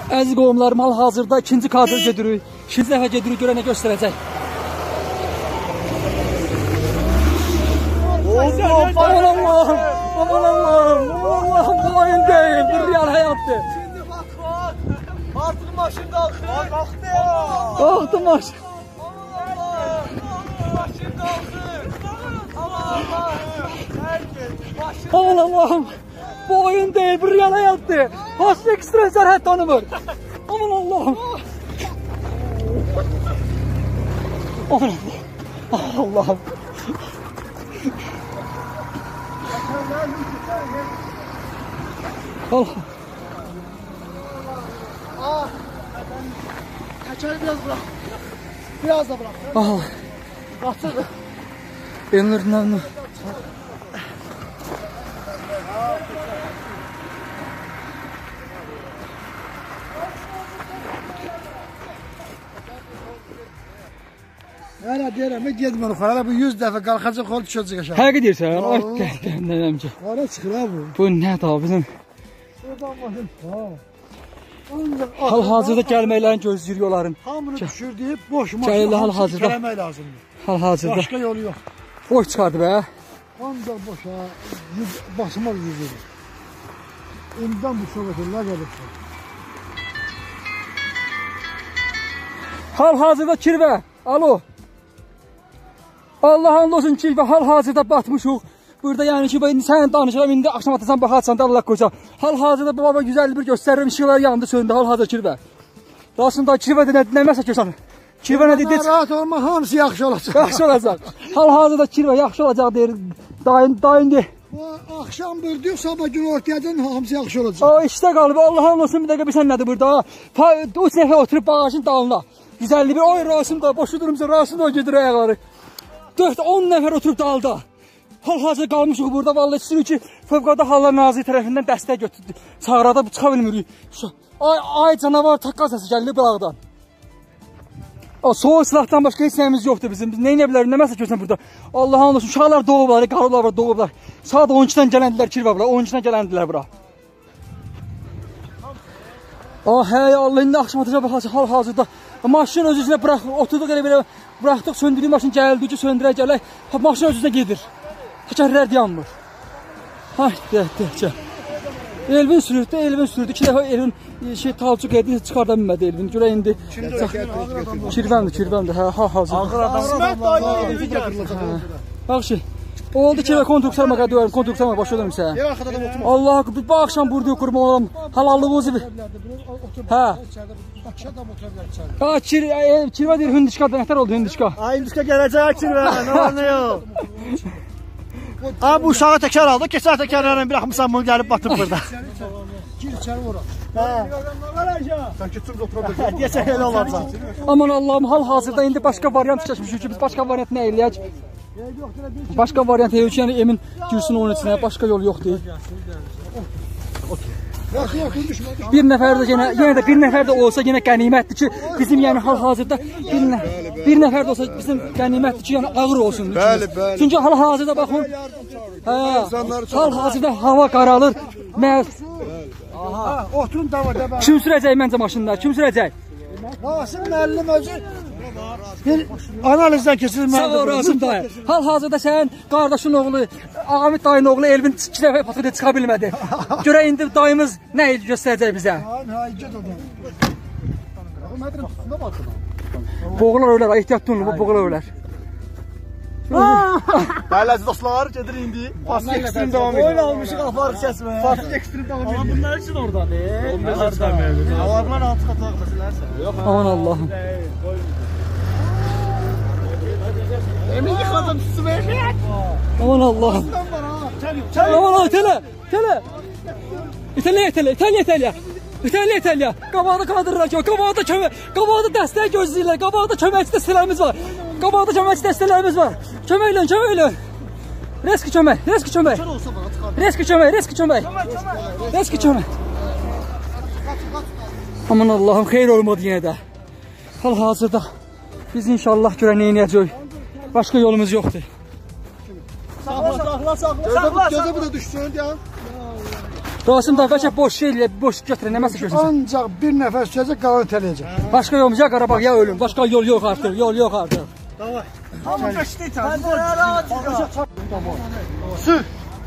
Əziz qohumlarım, hal-hazırda ikinci kadr gedirik. İkinci dəfə gedirik, görə nə göstərəcək. Aman Allah'ım, aman Allah'ım, aman Allah'ım, bu oyun değil, bu real hayattır. Şimdi bak, artık maşın kalktı. Kalktı maşın. Maşın kalktı. Aman Allah'ım, bu oyun değil, bu real hayattır. Hasbi ekstrem sərhəd tanımır. Aman Allah'ım. Aman Allah'ım. Allah'ım. Allah. Kaçarı biraz bırak. Biraz da bırak. Allah. Kaçırdı. Emrinden mi? Hala deyirəm, gezmə yuxarı. Bu 100 dəfə qalxacaq, xol düşəcək aşağı. Həqiqi deyirsən, ay nədəmcə. Hara çıxır ha bu? Bu nədir abi bizim? Buradan baxın. Hal-hazırda gəlməklərini gözləyir yolların. Hamını düşürdüyüb, boş maşın gəlmək lazımdır. Hal-hazırda. Başqa yolu yox. Boş çıxardı be. Ancaq boşa, basmaq yüzüdür. İmdən bu soğuturlar gəlirsə. Hal-hazırda kirvə, alo. Allah'ın olsun ki, hal-hazırda batmışıq. Burada yəni ki, sən danışıram, indi axşam atasan, baxarsan da Allah qoysa. Hal-hazırda bu baba 151 göstərirəm, işıqlar yandı, söndü, hal-hazır kirvə. Rasında kirvədə nə məsəl görsən? Kirvə nə deyir? Rahat olma, hamısı yaxşı olacaq. Yaxşı olacaq. Hal-hazırda kirvə yaxşı olacaq deyir, dayın deyir. Axşam böldük, sabah gün ortayacan hamısı yaxşı olacaq. O işdə qalıb, Allah'ın olsun bir dəqiqə bilsən nədir burada? 3 nəfər oturub bağaçın dalına. 151, oy Rasim da, boşu durumsa Rasim da o gedir ayaqları. 4-10 nəfər oturub dalda. Hal-hazır qalmışıq burada, vallahi istəyirik ki, Fövqəladə Hallar Naziri tərəfindən dəstək götürdü. Çağrada çıxa bilmirik. Ay canavar taqqal səsi gəlir qıraqdan. Soğuk silahdan başqa heç nəyimiz yoxdur bizim. Biz nə edə bilərik, nə məsəl görsən burada. Allah'ın olsun, uşaqlar doğublar, qalıblar, doğublar. Saat 12-dən gələndilər kirvə bura, 12-dən gələndilər bura. Hey Allah, indi axşam atacaq baxacaq hal-hazırda. Maşın öz üzünə bırax, oturduq elə belə bıraxdıq, söndürdük maşın gəldi ki, söndürək gələk. Maşın öz üzünə gedir. Təkərlər dayanmır. Hay, deyək. Elvin sürürdü, İki dəfə Elvin talçuq edib, çıxarda bilmədi Elvin. Görək indi. Kirvəmdir, hazır. Ağır adam. Bax ki, oldu ki, konduksar maqa döyərim, konduksar maqa başa dönüm sən. Allah, bu axşam burada yoxurum oğlum, halallığımızı bir. Hə. Kirvə deyir, hündüşka, nətər oldu hündüşka? Hündüşka gələcək kirvə, nə var nə yox. Bu uşağı təkər aldı, keçər təkərlərlə bıraxmışsan bunu gəlib batıb burada. Gir içəri vura. Sən keçib otura bilirsən. Deyəsən elə olacaq. Aman Allah'ım, hal-hazırda indi başqa variant keçmişik ki, biz başqa variant nə eləyək? Başqa variant eləyək ki, yəni Emin girsin onun içinə, başqa yol yoxdur. Bir nəfər də yenə də bir nəfər də olsa yenə qənimətdir ki, bizim yəni hal-hazırda bir nəfər də olsa bizim qənimətdir ki, yəni ağır olsun. Bəli. Çünki hal-hazırda baxın, hal-hazırda hava qaralır. Oturun dava. Kim sürəcək məncə maşında? Kim sürəcək? Rasim müəllim özü bir analizdən keçirir. Sağ ol Rasim dayı. Hal-hazırda sən qardaşın oğlu, Ağamid dayının oğlu Elvin 2 dəfə patrulya çıxa bilmədi. Görə indi dayımız nə göstərəcək bizə? Boğular ölər, ehtiyatlı olun, boğular ölər. Bəli əziz dostlar, gedir indi. Fasıl ekstrem devam edir. Oyun almışıq, aparıq kəsmə. Fasıl ekstrem devam edir. Amma bunlar üçün oradadır. Onlar çıxamıyor. Alarlar altı qataq məsələsə. Aman Allah'ım. Emin yıxadım su verək. Aman Allah'ım. Aman Allah, İtəliyə. Qabağda qaldırırlar ki, qabağda dəstək gözləyirlər, qabağda köməkçi dəstələrimiz var. Qabağda köməkçi dəstələrimiz var. Kömək eləyin. Reski kömək. Aman Allah'ım, xeyir olmadı yenə də. Hal-hazırda biz inşallah görə nə edəcəyik. Başqa yolumuz yoxdur. Saxla. Gözə bu da düşsün ya. Rasim da bəlkə boş şey ilə boş götürən nəməsə görsün. Ancaq bir nəfər sözə qalan tələyəcək. Başqa yolumuz ya Qarabağ ya ölüm. Başqa yol yox artıq. Yol yox artıq. Davay. Hamı qaçdı sən. Sür.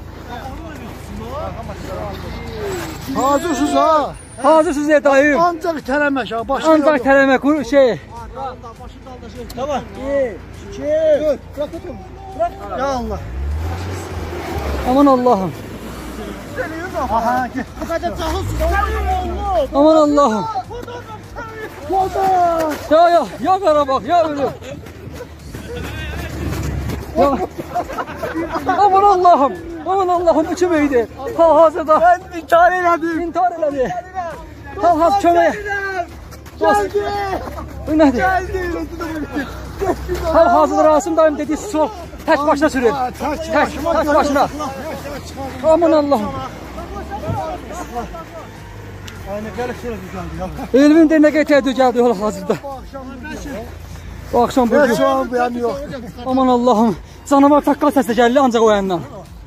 Hazırsınız ha? Hazırsınız ya dayım. Ancaq tələmək ha. Ancaq tələmək şey. Davay. 2 4. Bırak otur. Bırak. Ya Allah. Aman Allah'ım. Aha, bu kadar cahilsin. Aman Allah'ım. Ya Qarabağ, ya ölüm. Ya. Aman Allah'ım. Aman Allah'ım içim iyiydi. Hal-hazırda. Ben intihar elədim. İntihar elədi. Hal-hazır köməyə. Geldi. Bu nədir? Geldi. Hal-hazırda Rasim dayım dediyi su tək başına sürür. Tək başına. Aman Allah'ım. Aynı gəlib şöyle düzəldi ya. Elvin də nə qədər düzəldi hal-hazırda. Bu akşam bu. Heç an beyanı yox. Aman Allah'ım. Canavar takkal səslə gəldi ancaq o yandan.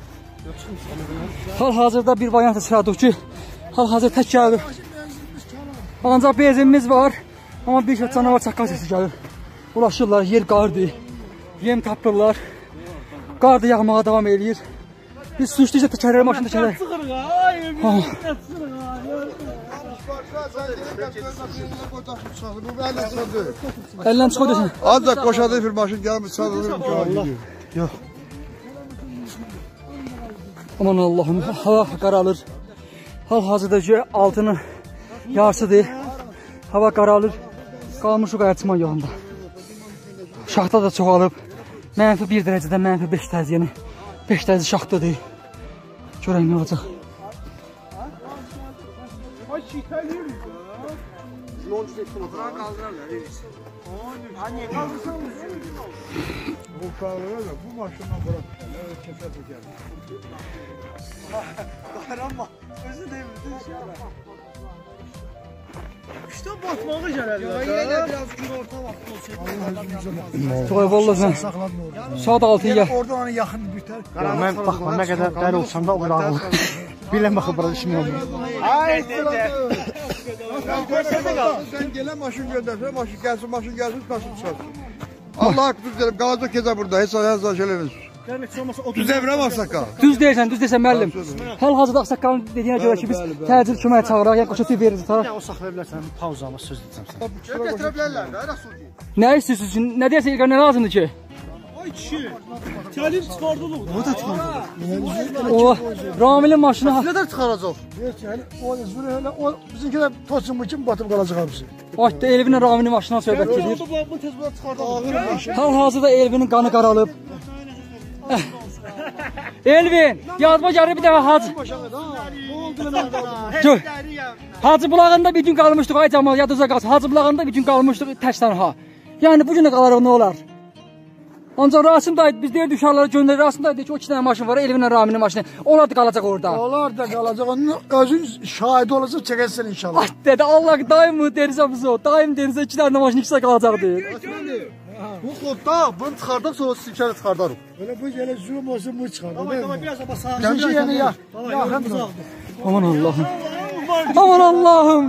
Hal-hazırda bir variant çıxardıq ki, hal-hazır tək gəlir. Ancaq benzinimiz var. Amma bir canavar takkal səsi gəlir. Ulaşırlar, yer qardır. Yem tapırlar. Qar da yağmağa davam edir. Biz su içdikcə təkərlər maşını təkərlər. Əldən çıxıyor desin. Ancaq qoşadı bir maşın gəlmir, sadılır. Yox. Aman Allah'ım, hava qaralır. Hal-hazırda ki, altını yarısıdır. Hava qaralır. Qalmışıq Ərçiman yolunda. Şaxta da çoxalıb. -1 dərəcədən -5 dərəcə, yəni 5 dərəcə şaxtadır. Görək nə olacaq. Bu uşaqlara da bu maşından bura kəsə çəkər. Qaranma. Özü deyildi. İşte batmağı gəlir. Yenə biraz gün orta vaxt olsaydı. Toy vallahi sən. Saat 6-ya gəl. Orada ona yaxın bitər. Mən baxma nə qədər dəri olsam da o qədər ağır. Bilən baxıb burada işim olmuyor. Ay dedə. Sən gələn maşın göndərsən, maşın gəlsin, maşın çıxarsın. Allah haqqı deyirəm, qalacaq keçə burada, heç ayaq eləmir. Düz əvrəmazsak ha. Düz deyirsən müəllim. Hal-hazırda ağsaqqalın dediyinə görə ki, biz təcil kömək çağıraq, yəni qoşa tüy veririz. Ya o saxlaya bilərsən, pauzama söz deyəcəm sən. Gətirə bilərlər də, rəsul deyil. Nə istəyirsiniz? Nə deyirsən İlqar, nə lazımdır ki? Ay kişi, təlim çıxardılıb. O da çıxardılıb. O, Ramilin maşını... Nə də çıxaracaq? O bizimkiler tosun bu kim batıb qalacaq hamısı. Ayda Elvin'in Ramilin maşından söhbət edir. Bu tez burada çıxardılıb. Hal-hazırda Elvin'in qanı qaralıb. Elvin, yazma gəlir bir dəfə Hacı. Gör. Hacı bulağında bir gün qalmışdıq, ay Camal, yadınıza qalsın. Hacı bulağında bir gün qalmışdıq tək tənha. Yəni bu günə qalarıq nə olar? Ancaq Rasim dayı biz deyir uşaqlara göndərir. Rasim dayı deyir ki o 2 dənə maşın var, Elvin'in Ramilin maşını. Onlar da qalacaq orada. Onlar da qalacaq. Onun özün şahidi olacaq, çəkərsən inşallah. Ay dedi Allah dayım mı derizə bizi o. Dayım derizə 2 dənə maşın ikisi qalacaq deyir. Bu kodda bunu çıxardaq sonra silkəni çıxardarıq. Öyle bu elə zoom olsun bu çıxardı. Tamam biraz da basar. Gəncə yəni ya. Yaxındır. Aman Allah'ım. Aman Allah'ım.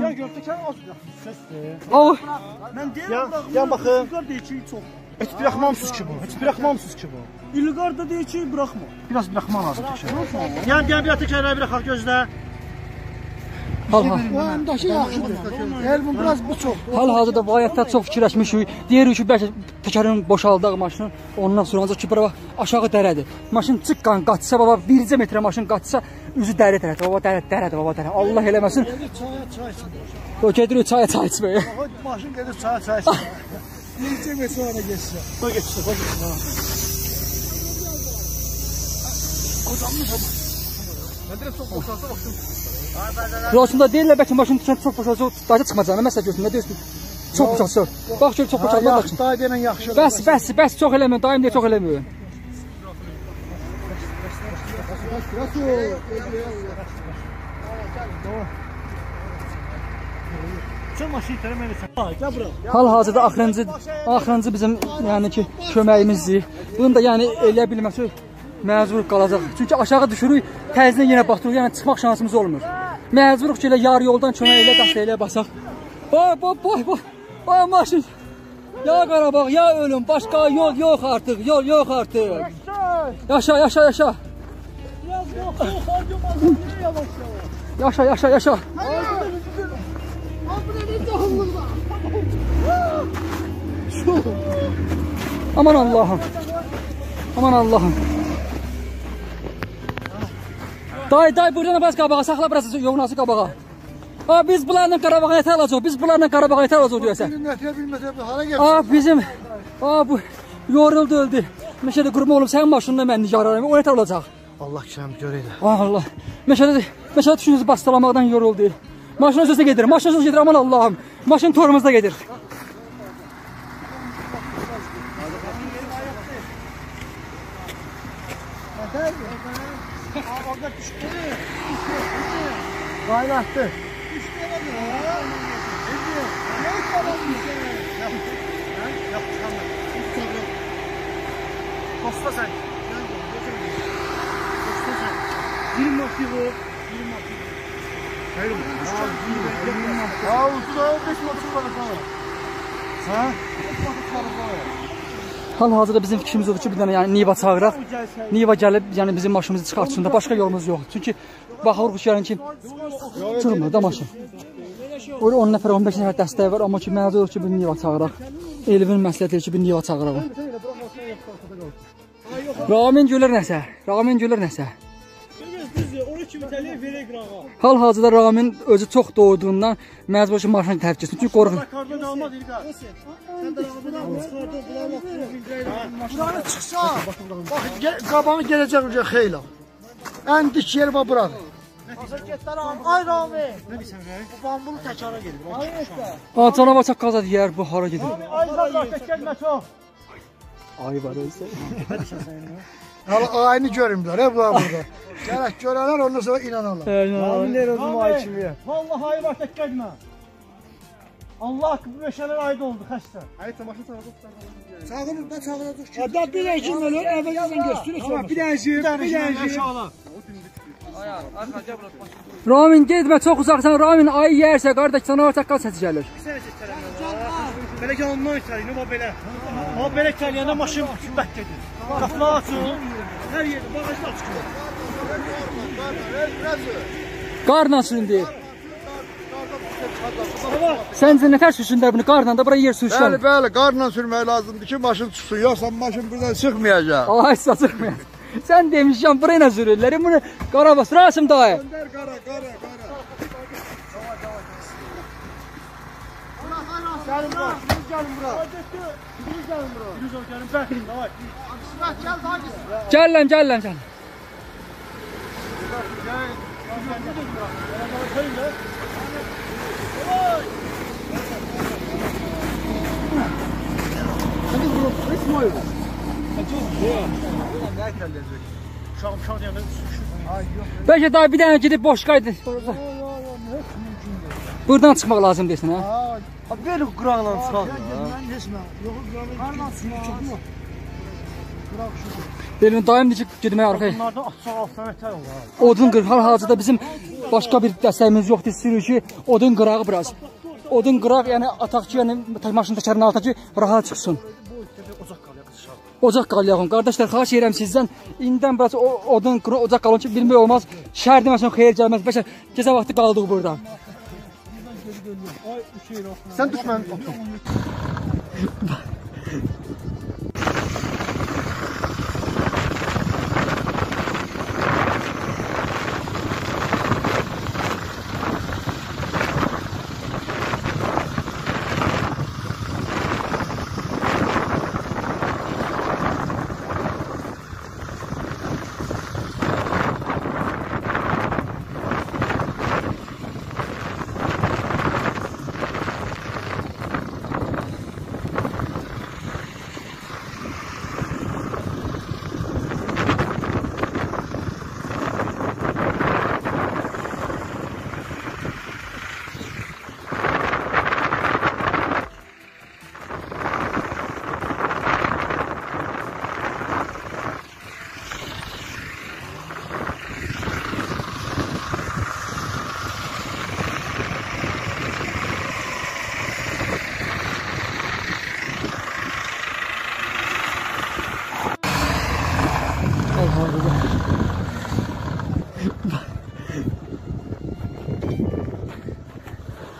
Oh. Mən deyirəm Ya baxın. İlqar deyir ki, çox. Heç bıraxmamsız ki bu. Heç bıraxmamsız ki bu. İlqar da deyir ki, buraxma. Biraz bıraxma lazım. Yəni deyəm bir təkərləri bıraxaq gözlə. O andakı yaxşıdır. Elbun biraz bu çox. Hal-hazırda vəziyyətdə çox fikirləşmişik. Deyirik ki, bəlkə təkərin boşaldaq maşını. Ondan sonra ancaq ki, bura aşağı dərədir. Maşın çıqqan qaçsa, baba 1 metrə maşın qaçsa, üzü dəri tərəfdir. Baba dərədir, baba dərə. Allah eləməsin. Çay içmir. O gedirik çay içməyə. Maşın gedir çay içmir. Necə metrə ona geçsə. O geçsə, o geçsə. Rosunda deyirlər bəlkə maşın çox boşalacaq, dayı çıxmayacaq. Nə məsələ görürsən, nə deyirsən? Çox boşalacaq. Bax gör çox boşalacaq. Yaxşı, dayı deyən yaxşı. Bəs çox eləmir, dayım deyə çox eləmir. Sən maşını itələməlisən. Gəl bura. Hal-hazırda axırıncı bizim yəni ki köməyimizdir. Bunu da yəni eləyə bilməsi məcbur qalacaq. Çünki aşağı düşürük, təzədən yenə batırıq, yəni çıxmaq şansımız olmur. Məcburuq ki, elə yarı yoldan kömək elə, dəstək elə basaq. Ay maşın. Ya Qarabağ, ya ölüm, başqa yol yox artıq, yol yox artıq. Yaşa. Yaşa. Aman Allah'ım. Day buradan biraz qabağa, saxla biraz yolunası qabağa. Biz bunlarla Qarabağa yetər alacaq, deyəsən. Bizim, bu yoruldu, öldü. Meşədə qurma olub, sənin maşınla mən nigararım, o yetər olacaq. Allah kəsəm görəydi. Allah. Meşədə düşünüzü bastılamaqdan yoruldu. Maşın özü gedir, aman Allah'ım. Maşın torumuzda gedir. Orada düşdü. Qaynattı. Kosta sen. Girin makiyo. Hayır mı? Usta 5 motor var sana. Hal-hazırda bizim fikrimiz odur ki, bir dənə yəni Niva çağıraq. Niva gəlib, yəni bizim maşınımızı çıxartsın da, başqa yolumuz yox. Çünki baxırıq ki, çırmır da maşın. Orada 10 nəfər, 15 nəfər dəstəyi var, amma ki, mənəcə olur ki, bir Niva çağıraq. Elvin məsləhət edir ki, bir Niva çağıraq. Ramin görür nəsə. Hal-hazırda Ramin özü çox doğduğundan məcbur ki, maşını tərk etsin. Çünki qorxur. Buranı çıxsa, baxın, qabanı gələcək uca xeyla. Ən dik yer var buradır. Ay Rami. Nə deyirsən rəy? Bu bambulu təkara gedir. Canavar çaq qaza deyər, bu hara gedir? Ay zarar, gəlmə çox. Ay var ölsə. Ayını görürlər, bunlar burada. Gərək görənlər, ondan sonra inanırlar. Raminlər özüm ay kimi. Vallahi ay var, tək gəlmə. Allah haqqı bu meşələr aid oldu, xəstə. Hayır, maşın çağırdı. Çağırır, çağıracaq ki. Da bir dənəcik ölür, əvvəlcədən göstərək. Bir dənəcik. Ramin getmə, çox uzaqsan. Ramin ayı yersə, qardaş canavar çaqqal səsi gəlir. Bir sənə çəkərəm. Belə ki, ondan itəliyim, o belə. O belə itəliyəndə maşın bək gedir. Qapılar açın, hər yerdə, bağajda açıq. Qarla sürün deyir. Səncə nətər sürsünlər bunu? Qarla da bura yer sürüşən. Bəli, qarla sürmək lazımdır ki, maşın çıxsın. Yoxsa maşın buradan çıxmayacaq. Allah heç çıxmayacaq. Sən demişsən, bura nə sürürlər? Bunu Qarabas, Rasim dayı. Göndər, qara. Gəlin bura. Gəlin. Bəlkə daha bir dənə gidib boş qaydı. Buradan çıxmaq lazım desin, hə? Ver quraqla çıxaq. Elvin dayım deyir ki, gedmək arxaya. Bunlardan açıq altına nətər olur? Odun qırıq, hal-hazırda bizim başqa bir dəstəyimiz yoxdur, sürür ki, odun qırağı biraz. Odun qıraq, yəni ataq ki, yəni maşın təkərinin altına ki, rahat çıxsın. Ocaq qalayağım. Qardaşlar, xahiş edirəm sizdən, indidən biraz odun qırıq, ocaq qalın ki, bilmək olmaz, şəhər deməsin, xeyir gəlməz. Bəşə, gecə vaxtı qaldıq burada. Sən düşmən otur.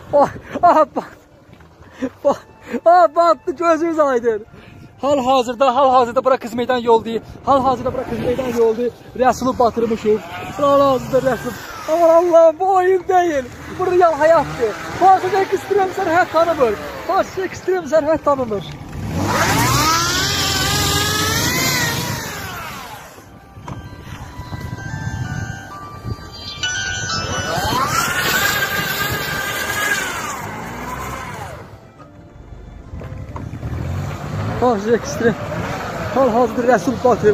Ah battı, gözümüz aydın. Hal-hazırda bura Qız Meydan yol deyil. Hal-hazırda bura Qız Meydan yol deyil. Rəsulu batırmışıq. Hal-hazırda Rəsul. Aman Allah'ım, bu oyun değil. Bu real hayattır. Farsız ekstrem sərhəd tanımır. Farsız ekstrem sərhəd tanımır. Farsız ekstrem. Hal-hazırda Rəsul batır.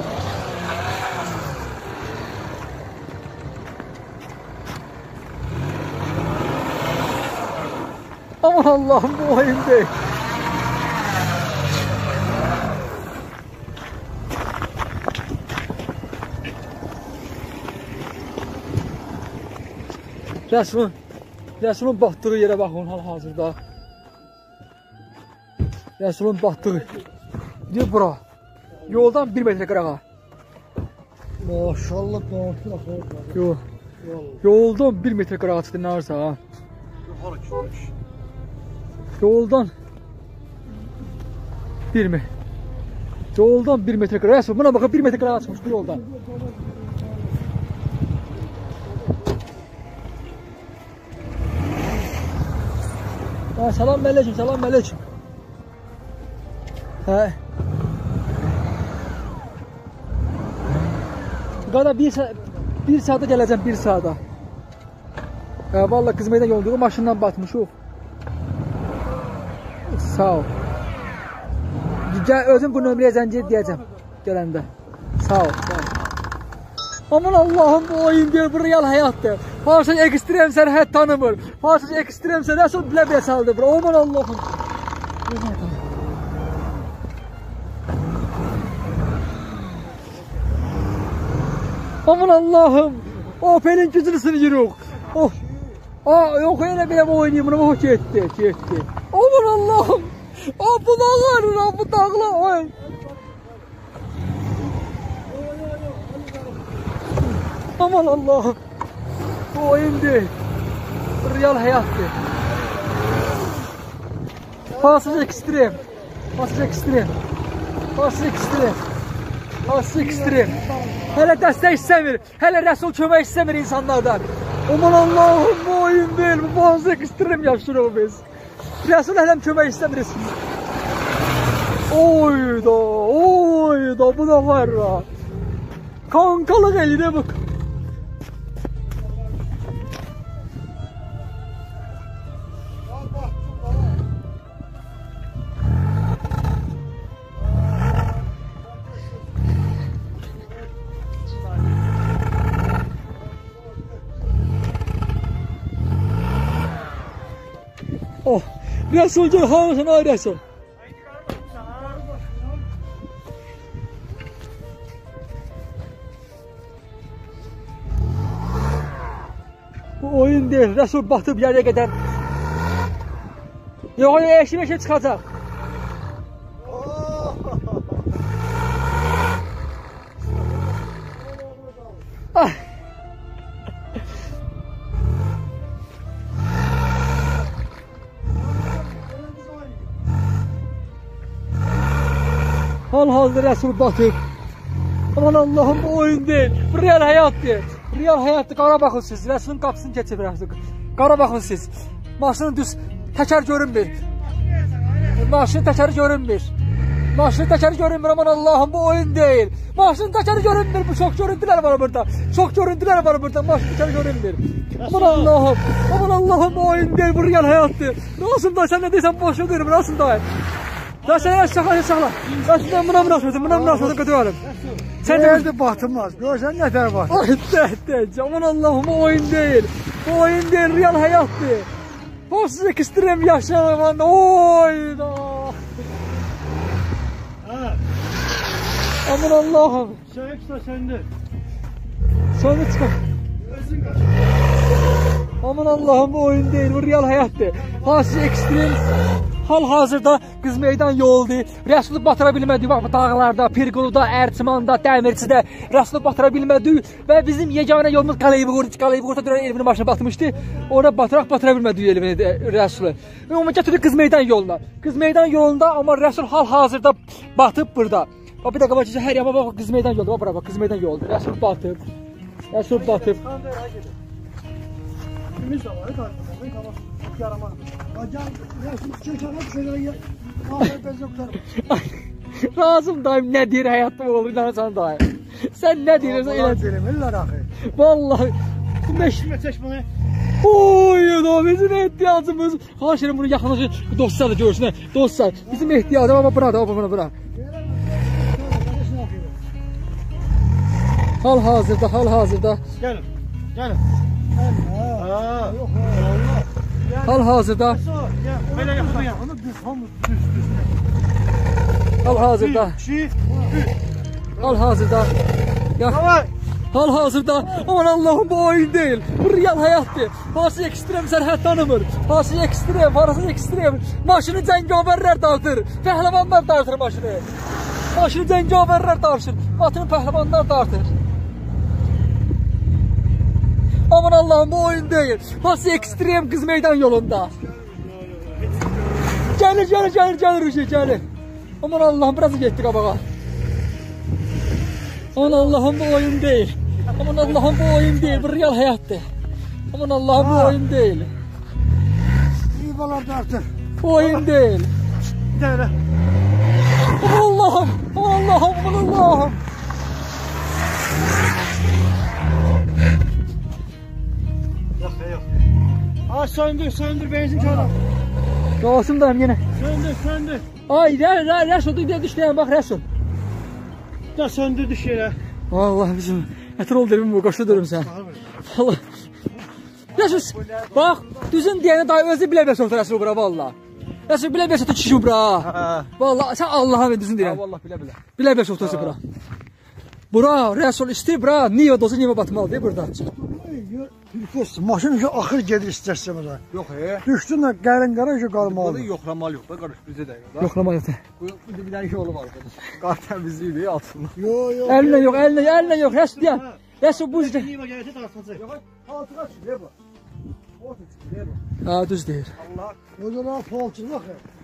Aman Allah'ım, bu oyun değil. Rəsulun batdığı yerə baxın hal-hazırda. Rəsulun batdığı. Deyir bura. Yoldan 1 metre qırağa. Maşallah. Yoldan 1 metre qırağa çıxdı, nə varsa ha. Yoldan 1 mi? Yoldan 1 metre qırağa. Buna baxın, 1 metre qırağa çıxmış bu yoldan. Salam aleyküm. Hə. Qada 1 saata gələcəm, 1 saata. Hə, vallahi Qız Meydan yolduğu maşından batmışıq. Sağ ol. Özüm bu nömrəyə zəng edəcəm gələndə. Sağ ol. Aman Allah'ım, bu oyun deyil, bu real həyatdır. Farsız ekstrem sərhəd tanımır. Farsız ekstrem sərhəd nasıl bilə saldı bura. Aman Allah'ım. Aman Allah'ım. Opel'in gücünü sınırıq. Oh. Yok yine benim oynayayım. Bunu getdi. Aman Allah'ım. Bu dağlar, bu dağlar. Oy. Aman Allah'ım. Bu oyun değil. Bu real hayattır. Farsız ekstrem. Hələ dəstək istəmir. Hələ Rəsul kömək istəmir insanlardan. Aman Allah'ım, bu oyun değil. Bu farsız ekstrem yaşırıq biz. Rəsul hələm kömək istəmiriz. Oyda, bu da var ha. Kankalıq eline bak. Oh, Rəsul gel havasın, ay Rəsul. Bu oyun değil, Rəsul batıb yerə qədər. Yox, eşim çıxacaq. Hal-hazırda Rəsul batıb. Aman Allah'ım, bu oyun değil. Bu real hayatdır. Real hayatdır. Qara baxın siz. Rəsulun qapısını keçib Rəsul. Qara baxın siz. Maşının düz təkər görünmür. Maşının təkəri görünmür. Aman Allah'ım, bu oyun değil. Maşının təkəri görünmür. Bu çok görüntüler var burada. Maşının təkəri görünmür. Aman Allah'ım, bu oyun değil. Bu real hayattır. Rasul dayı, sen ne deysən boşuna deyirəm Rasul dayı. Ya sen yaşla. Ben buna münasebeti götürürüm. Sen nerede batılmaz? Görsen yeter var. Aman Allah'ım, o oyun değil. Bu oyun değil, real hayattır. Farsız ekstrem yaşayan oyda. Aman Allah'ım. Sen ekstra sende. Sonra çıkar. Aman Allah'ım, bu oyun değil, bu real hayattır. Farsız ekstrem hal-hazırda Qız Meydan yoludur. Rəsulu batıra bilmədik bax bu dağlarda, Pirquluda, Ərçimanda, Dəmirçidə Rəsulu batıra bilmədik və bizim yeganə yolumuz Qaleybuqurta dönən Elvinin maşını batmışdı. Orada batıra bilmədik Elvini Rəsulu. Və onu gətirdik Qız Meydan yoluna. Qız Meydan yolunda amma Rəsul hal-hazırda batıb burada. Bax bir dəqiqə bax hər yana bax Qız Meydan yoludur. Bax bura bax Qız Meydan yoludur. Rəsul batıb. Rəsul batıb. Kimin zamanı karşılamayı tamam. Yaramaz. Acan resim çekerek şöyle ağır bezoklarım. Razım dayım nə deyir həyatda olur inanırsan dayım. Sən nə deyirsən elə Bilmirlər axı. Vallahi bu Kimə çək bunu? Oy, o bizim ehtiyacımız. Xahiş edirəm bunu yaxınlaşın dostlar da görsün. Dostlar, bizim ehtiyacımız ama bura. Hal-hazırda. Gəlin. Hal-hazırda. Belə yaxın. Onu düz hamı Hal-hazırda. Hal-hazırda. Ya. Hal-hazırda. Aman Allah'ım bu oyun değil. Bu real hayattır. Hası ekstrem sərhəd tanımır. Hası ekstrem. Maşını cəngavərlər dağıtır. Pəhləvanlar dağıtır maşını. Maşını cəngavərlər dağıtır. Atını pəhləvanlar dağıtır. Aman Allah'ım bu oyun değil. Hası ekstrem Qız Meydan yolunda. Gəlir. Aman Allah'ım biraz getdik qabağa. Aman Allah'ım bu oyun değil. Aman Allah'ım bu oyun değil. Bu real hayattır. Aman Allah'ım bu oyun değil. iyi balar da artık. Bu oyun değil. Gələ. Aman Allah'ım. Yox. Ha söndür benzin çalın. Qasım dayım yenə. Söndür. Ay Rəsul dur düşdəyəm bax Rəsul. Da söndür düş yerə. Vallahi bizim ətir ol derim bu qoşu durum sən. Vallahi. Rəsul bax düzün deyəni dayı özü bilə-bilə soxdur Rəsul bura vallahi. Rəsul bilə-bilə soxdur çişim bura. Vallahi sən Allah'a ver düzün deyən. Vallahi bilə. Bilə-bilə soxdur bura. Bura Rəsul istəyir bura niyə dozu niyə batmalıdır burada. Türküs maşın şu axır gedir istərsə burada. Yox Düşdün də qara şu qalmalı. yoxlamalı yox da qarış bizə də. Yoxlama yoxdur. Bu bir dənə yolu var. Qar təmizliyi altında. Yo. Əlinlə yox Rəsul deyən. Rəsul bu üzrə. Niyə gələcək dartılacaq? Altığa çıkıyor bu. O çıkıyor bu. Ha düz deyir. Allah. O zaman palçılıq.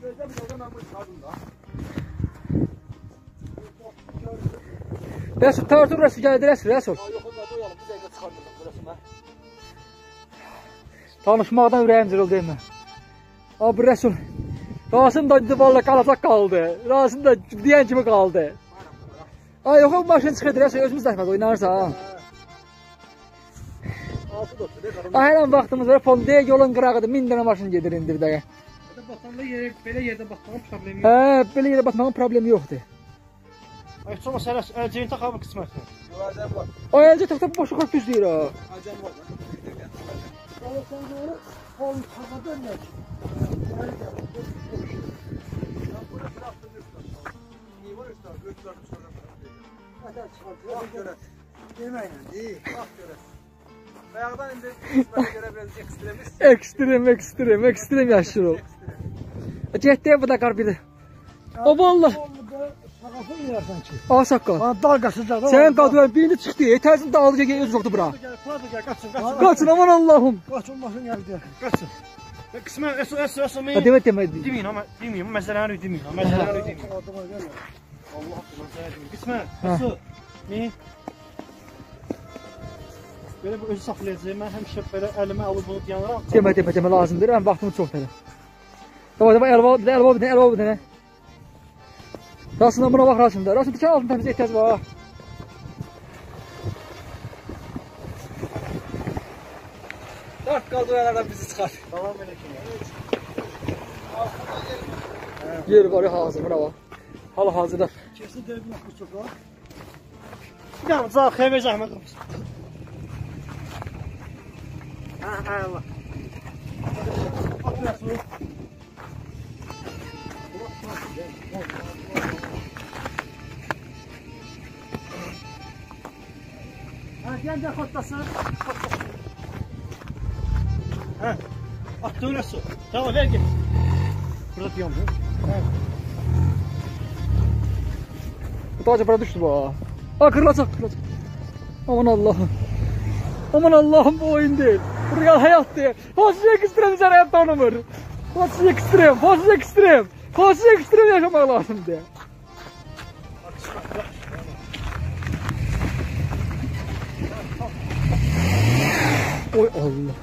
Rəsul tartır Rəsul gəldi Rəsul. Tanışmaqdan ürəyim cırıldı demə. Abi Rəsul. Rasim da valla qalacaq qaldı. Rasim da deyən kimi qaldı. Ay yox maşın çıxırdı Rəsul özümüz dəxməz oynarsa ha. Aynen vaxtımız var. Fondiyə yolun qırağıdır. 1000 dənə maşın gedir indi bir dəqiqə. Batanda belə yerdə batmağın problemi yox. Hə, belə yerdə batmağın problemi yoxdur. Ay çox məsələ əlcəyin taxabı qismətdir. O əlcə taxtab boşu qoy düz deyir ha. Bayaqdan indi görə biraz Ekstrem yaşır o. Getdi bu da qar biri. O vallahi. Sakafın yersen ki. A saqqal. Bana dalgasızlar. Sən qadın birini çıxdı. Tərsin dağılacaq öz yoxdur bura. Qaçın. Qaçın aman Allahım. Kaçılmasın geldi. Qaçın. Qismət əsas Demək demədi. deməyin amma deməyin məsələni deməyin. Məsələni deməyin. Allah haqqı. Qismət. Əsas. Nə? Belə bu özü saxlayacaq. Mən həmişə belə əlimə alıb bunu yanıram. Demə lazımdır. Mən vaxtımız çoxdur. Davay əlva bir dənə. Rasından buna bax Rasında. Rasında diken altın təmizə ehtiyac var. Dört qaldıralardan bizi çıxar. Tamam belə ki. Yer var ya hazır buna bax. Hal-hazırda. Kesin derbin hakkı çok var. Ya zah xeyvə zəhmət olsun. Ha Allah. Gel de xotlasın. Ha. Attı öyle su. Tamam ver git. Burada diyorum. Bu da acaba düştü bu. Ha kırılacak. Aman Allah'ım. Aman Allah'ım bu oyun değil. Bu real hayat değil. Fazla ekstrem sen hayatta oynamır. Fazla ekstrem yaşamak lazım diye. Oy Allah.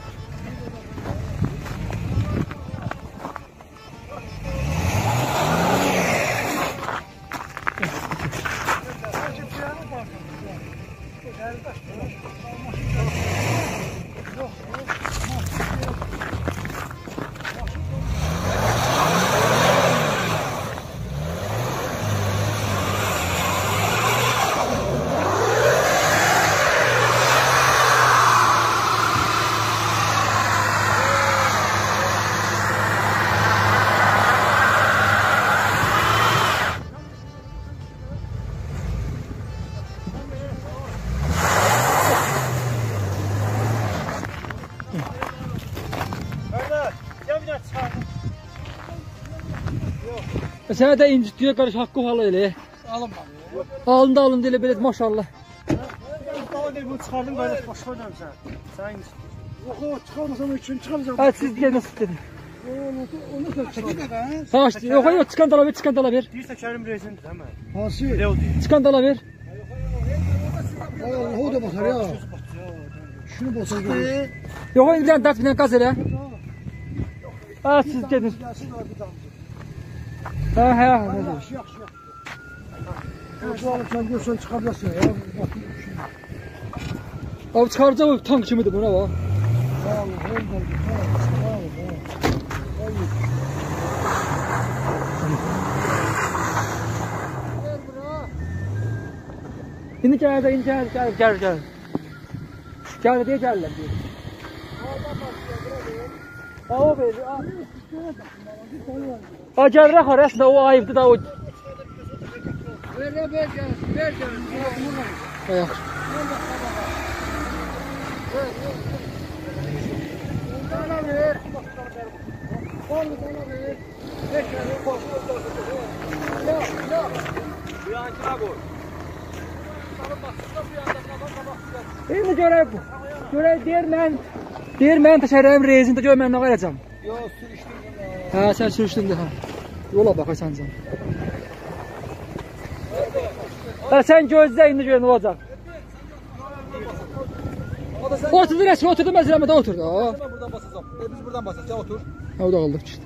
Sənə də incitdiyə qarşı haqqı halı elə. Alındı elə belə maşallah. Daha değil bunu çıkardım kardeş boş ver sen. Sen yok çıkarmasam için çıkaracağım. Hə siz deyən nasıl dedi? Onu da çıkardım. Sağ yox çıxan dala ver. Deyirsə Kərim rezindir hə mən. Hansı? Leo deyir. Çıxan dala ver. Allah o da bakar ya. Şunu basar görür. Yox indi bir dənə qaz elə. Hə siz gedin. Hə. Yaxşı. Şu alıp sen görsen çıkabilirsin ya. Abi çıxaracaq o tank kimidir buna bax. İndi gəl. Gəl deyə gəlirlər. O belə. Ha gəlirək arasında o ayıbdır da o. Ver gəl. Ayak. İndi görək deyir mən təşərrəm rezində gör mən nə qayacam. Yo sürüştüm. Hə sən sürüşdün də. Yola baxırsan sən. Ha sen gözle indi görün olacak. Oturdu resmi oturdu mezremede oturdu. Ben buradan basacağım. Biz buradan basacağız. Otur. Ha o da kaldık işte.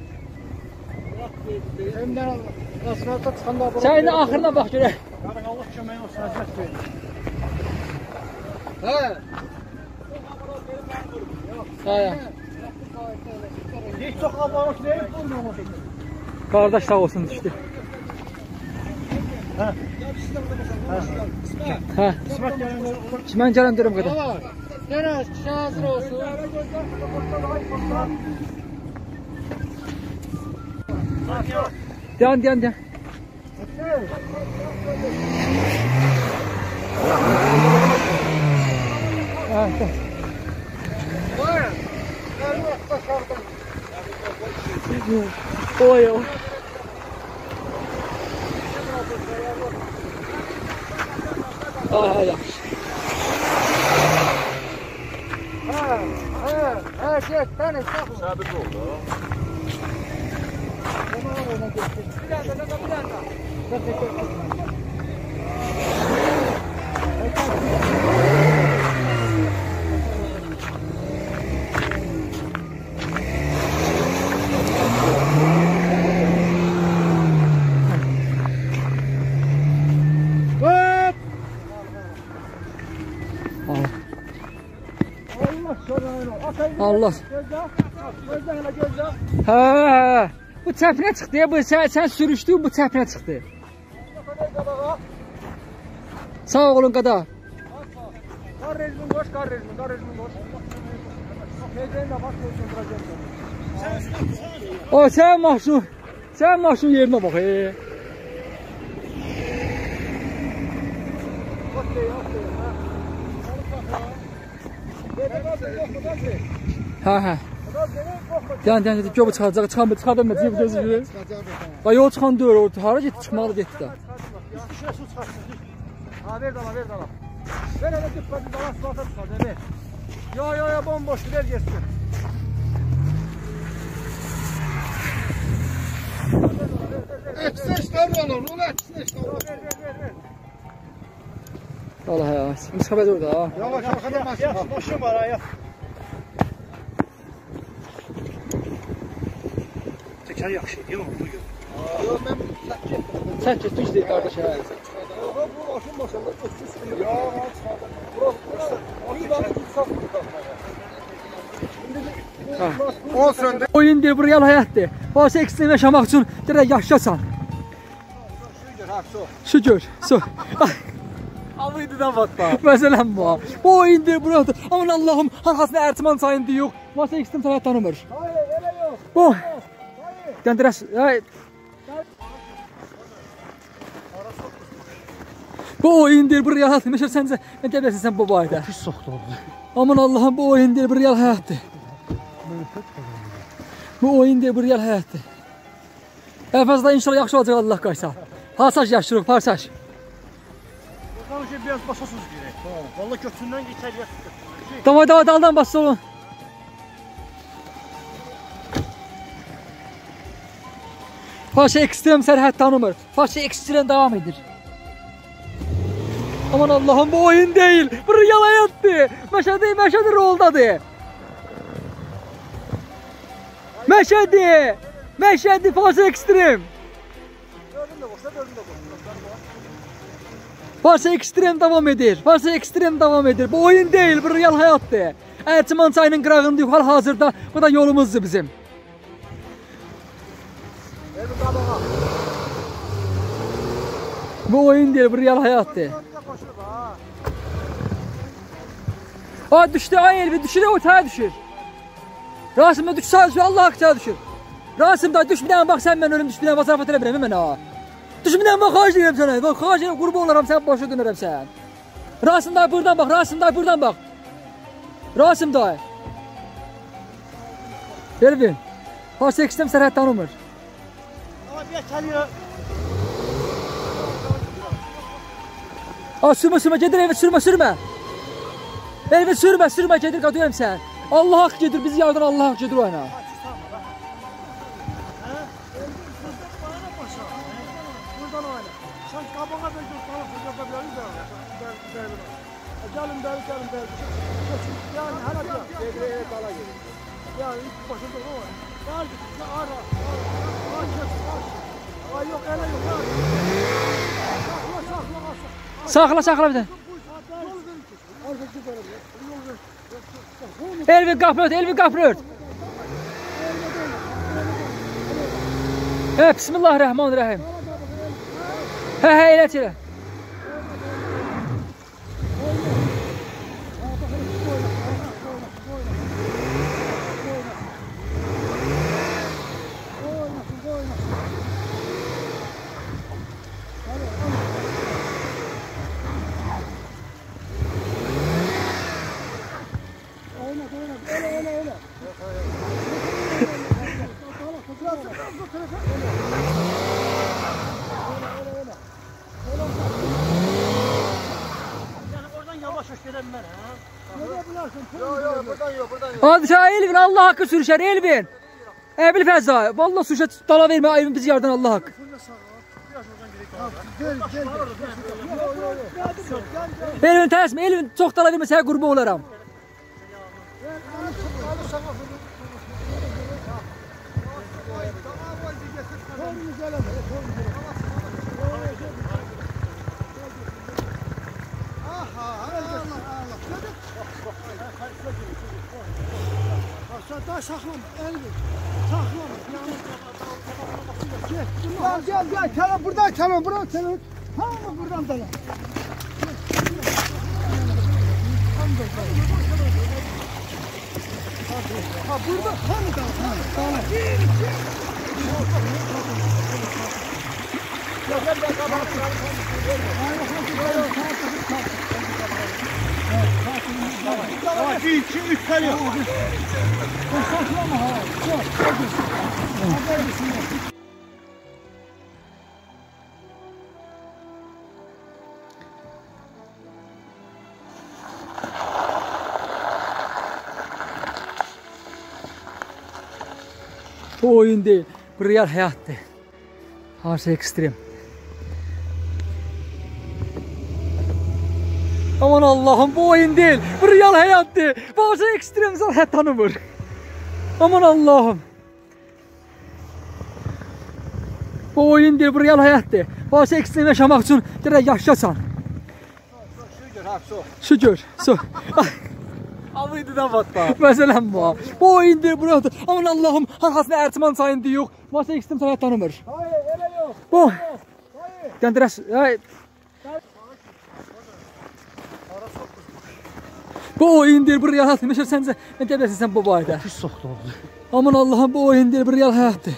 Hem de asfalta çıkanda Sen indi ahırına bak göre. Yarın Allah köməyi olsun Hazret Bey. He. Ha. Hiç çok kalabalık değil mi? Kardeş sağ olsun düştü. Ha. Ha. İsmet gelenler Çimen canım diyorum kadar. Gene hazır olsun. Devam. Ha. Oy. Ah ya. Git tane çok. Sabit oldu. Allah. Ha. Bu çəpinə çıxdı ya. Bu sən sürüşdün bu çəpinə çıxdı. Sağ olun qada. Kar rejimin boş. Mecrayla bak O sən maşın yerinə bax. Ha. Yani göbü çıxacaq, çıxadım da cib gözü. Ay yol çıxan deyir orada. Hara getdi? Çıxmalı getdi də. İşte su çıxarsın. Ha ver dala, ver dala. Ver hele tut, hadi dala asfalta çıkar, ver. Yo, bomboş, ver geçsin. Ekseşler olur, ulan ekseşler olur. Ver. Allah ya. Müsabət orada ha. Yavaş arkadan maşın. Maşın var ha, yap. Teker yaxşı, değil mi? Yok ben Sən get, düz deyil qardaş ha. bu maşın maşallah ötmüş. Ya o söndü. Oyundur, bu real həyatdır. Varsa ekstrem yaşamaq üçün dirək yaşasan. Şükür, su. Avıydıdan batma. Məsələn bu. Bu oyundur, buradır. Aman Allahım, harxasına Ertiman çayında yox. Varsa ekstrem həyat tanımır. Hayır, öyle yok. Bu. Gəndirəs. Bu oyundur, bu real həyatdır. Məşər səncə, nə deyəsən sən bu bayda? Pis soxdu oldu. Aman Allahım, bu oyundur, bu real həyatdır. Bu oyundur, bu real həyatdır. Əvvəldə inşallah yaxşı olacaq Allah qaysa. Pasaj yaşırıq, pasaj. Buradan şey biraz basasınız gerek. Vallahi götünden geçer ya. Davay, daldan bas olun. Paşa ekstrem sərhəd tanımır. Paşa ekstrem devam edir. Aman Allahım, bu oyun değil. Bu real həyatdır. Məşədi roldadır. Məşədi Paşa ekstrem. Paşa ekstrem devam edir. Bu oyun değil, bu real həyatdır. Ertiman çayının qırağındayıq hal-hazırda. Bu da yolumuzdur bizim. Bu oyun değil, bu real həyatdır. Aa düştü, ay Elvi düşür, ortaya düşür. Rasim'de düş, sağa düşür, Allah hakkıya düşür. Rasim'de düş bir tane bak sen ben ölüm düş bir tane vasafat edebilirim hemen ha. Düş bir tane bak xahiş edirəm sənə, bak xahiş edirəm, qurban olaram sən başa dönərəm sən. Rasim dayı buradan bak, Rasim dayı. Elvin, Paşa ekstrem sərhəd tanımır. Ama bir çalıyor. Aa sürme, gedir Elvin, sürme. Elvin sürme, gedir qadıyorum sən. Allah hak gedir, bizi yardan Allah hak gedir oyna. Buradan oyna. Sen kabana da gör, sana fırlata verir de. Gelin beri. Yani hala bir. Devreye dala gir. Yani ilk başında o var. Gel git, ara. Ay yok, ele yok. Saxla bir de. Elvin qapını ört. Bismillahirrahmanirrahim. Elə. Hadi Elvin, Allah hakkı sürüşer Elvin. Ebil Fəza, vallahi sürüşer, dala verme Elvin, bizi yardan Allah hakkı. Elvin təsmə, Elvin çox dala verme, sənə qurban olaram. Saxlama, Elvin. Saxlama. Gel. Kenan buradan Kenan. Tamam buradan dala. Ha burada tam dala. Gel. Tamam, 2, 3 geliyor. Bu oyun değil, bu real hayattır. Harşı ekstrem. Aman Allah'ım, bu oyun değil, bu real hayattır. Bazı ekstremsel hayat tanımır. Aman Allah'ım. Bu oyun değil, bu real hayattır. Bazı ekstrem yaşamak için direkt yaşasan. Şükür, su. Avıydı da batma. Mesela bu. Bu oyun değil, bu hayat. Aman Allah'ım, arkasında Ertuğrul sayın diyor. Bazı ekstrem hayat tanımır. Hayır, öyle yok. Bu. Hayır. Gönderes. Bu oyun değil, bu real hayat. Mesela sence ne diyebilirsin sen bu bayda? Pis soxdu oldu. Aman Allah'ım, bu oyun değil, bu real hayattır.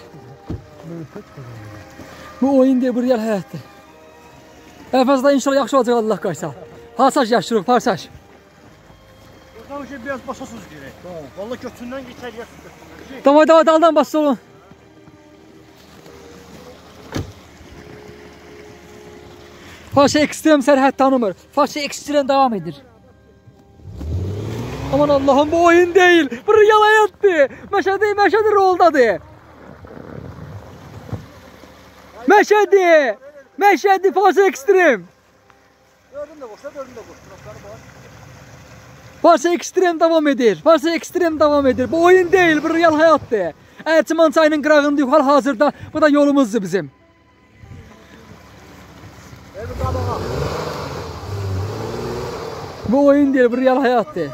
Bu oyun değil, bu real hayattır. Efazda inşallah yaxşı olacaq Allah qaysa. Pasaj yaşırıq, pasaj. Buradan şey biraz basasız gerek. Vallahi götünden geçer ya. Davay davay daldan bas olun. Faşa ekstrem sərhəd tanımır. Faşa ekstrem devam edir. Aman Allah'ım, bu oyun değil. Bu real hayattır. Məşədi roldadır. Məşədi faşa ekstrem. Gördüm de boşta, gördüm de boşta. Faşa ekstrem devam edir. Faşa ekstrem devam edir. Bu oyun değil, bu real hayattır. Erçiman çayının qırağındayıq hal-hazırda. Bu da yolumuzdur bizim. Bu oyun değil, bu real hayattır.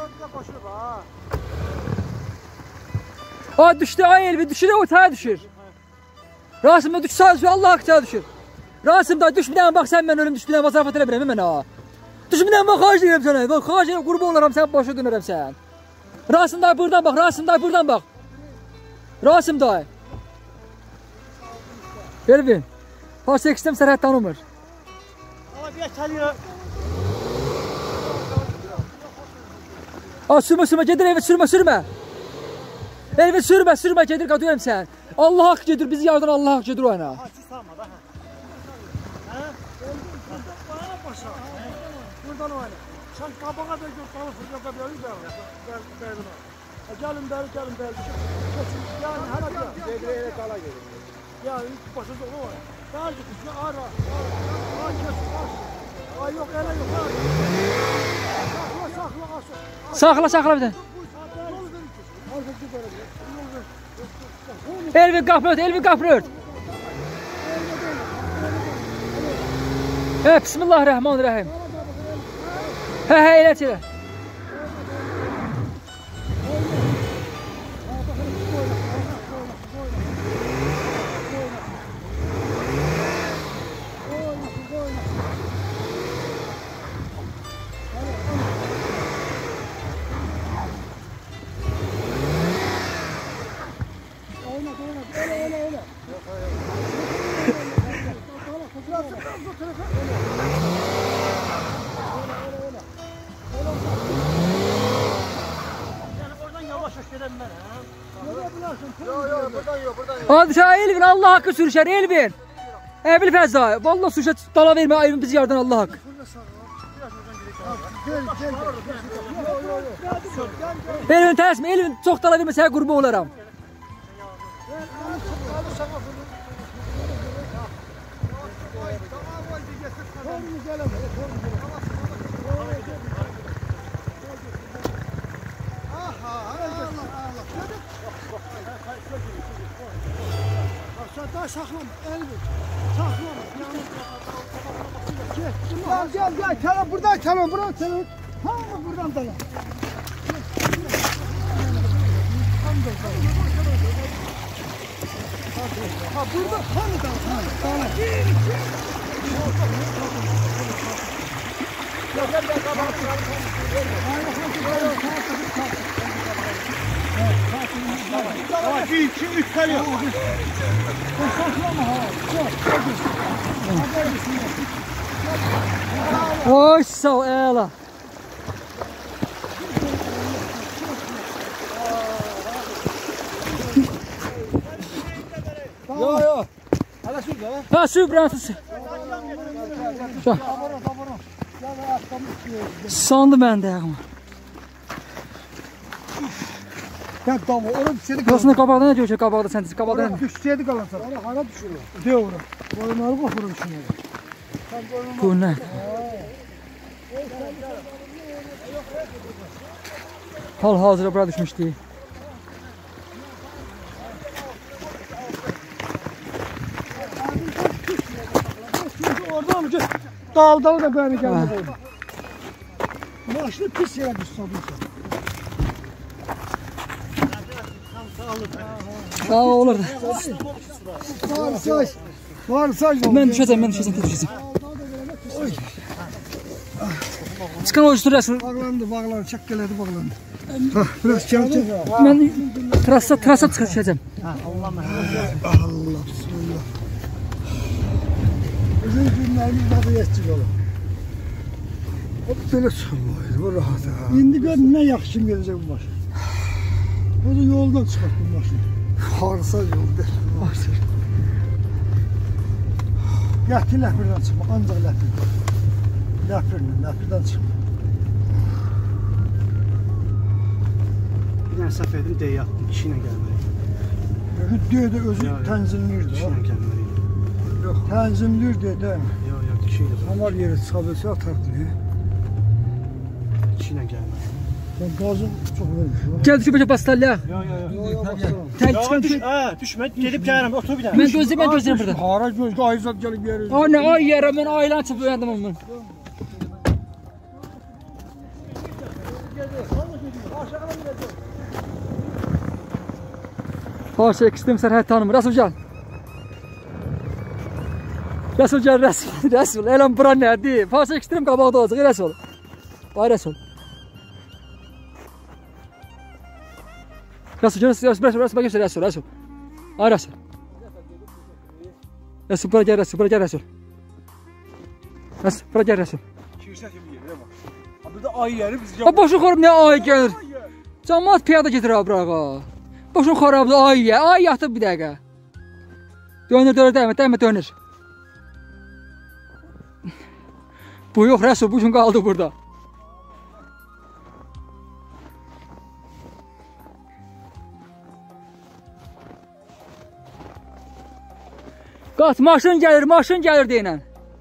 Aa düştü, ay Elvi düşür, o taya düşür. Rasim'e düş, sağa düşür, Allah hakkı düşür. Rasim da düş bir tane bak, sen ben ölüm düş bir tane basarfat elə biləm mən ha. Düş bir tane bak, xahiş edirəm sənə, bak xahiş edirəm, qurban olaram, sən başa dönərəm sən. Rasim dayı buradan bak, Rasim dayı buradan bak. Rasim dayı. Elvin, faşa ekstrem sərhəd tanımır. Ama bir çalıyor. Aa sürme, gedir Elvin, sürme. Elvin sürme, gedir, qadıyorum sən. Allah hak gedir, bizi yardan Allah hak gedir o ana. Buradan oyna. Sen kabağa da gör, kalırsın, yok da böyle gelin. Gelin beri. Yani hadi ya. Devreye kala gelin. Ya ilk başında onu var. Daha gitsin, ara. Ay yok, öyle yok. Sakla bir tane. Elvin kapını ört. Bismillahirrahmanirrahim. He elə. Hadi sen Elvin, Allah hakkı sürüşer Elvin. Bil Fəzza, vallahi sürüşer, dala verme Elvin, bizi yardan Allah hakkı. Elvin tərsme, Elvin çok dala verme, sənə qurban olaram. Saklama, Elvin. Saklama. Gel. Kenan buradan Kenan. Ha buradan dala. Ha burada hani dala. Ama 2, 3 geliyor. Oy sağ ol, əla. Yo yo. Hala şurada. Ha sür Francis. Şu. Sandı ben de ayağıma. Ya tamam oğlum seni Burasını kabağda ne diyor? Kabağda sen kabağda ne? düşseydi kalan sana. Hala düşürüyor. Doğru. Boyunları koparır şimdi. Bu ne? Hal-hazırda bura düşmüşdü. Orada mı? Dağıldalı da böyle gelmedi. Maşını pis yere düşsün. Sağ ol olur. Varsay. Ben düşeceğim. Çıkan o üstü resul. Bağlandı. Çekkeledi bağlandı. Biraz çabuk. Ben trasa çıkacağım. Allah bismillah. Bizim günlerimiz daha yetecek oğlum. Hep böyle sormayız. Bu rahat ha. İndi gör ne yakışım gelecek bu maşın. Bunu yoldan çıkart bu maşın. Harsa yolda. Gətir ləpirdən çıxma, ancaq ləpirdən çıxma. Bir dənə səhv edim, deyə yapdım, kişi ilə gəlməli. Hüddəyə də özü tənzimliyirdi. Kişi ilə gəlməli. Tənzimliyirdi, deyəm. Yox, kişi ilə. Hamar yeri çıxa bilsə atardı. Kişi ilə gəlməli. Sən qazın çox vermiş. Gel düşüp başa bastalya. Yox. Tek çıkan Düşmə, gedib gəlirəm, otur bir dənə. Ben gözleyim burada. Hara gözdə ayızat gəlib yerir. Anne ay yere ben aylan çıkıp uyandım onun. Paşa ekstrem Serhat Hanım. Resul gel. Resul gel Resul. Elan bura nerede? Paşa ekstrem kabağda olacak Resul. Vay Resul. Resul Resul. Ay Resul. Resul bura gel Resul. Resul bura gel Resul. Bir də ay yeri biz Ha boşu xorub ne ay gelir. Camaat piyada getir abrağa. Boşun xorablı ay ye. Ay yatıb bir dəqiqə. Dönür dönür. Bu yok Resul bu gün kaldı burada. Qaç maşın gəlir deyinən.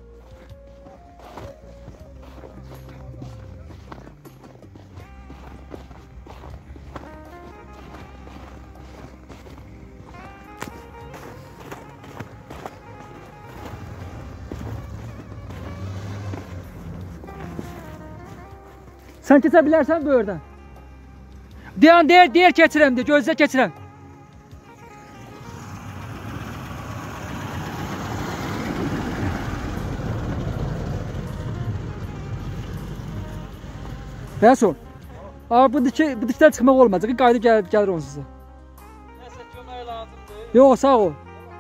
Sen keçə bilərsən böyürdən. Deyər keçirəm de, gözlə keçirəm. Resul. Abi bu dişdən çıxmaq olmayacaq. Qayda gəlir onsuzda. Nəsə kömək lazımdır. Yox, sağ ol.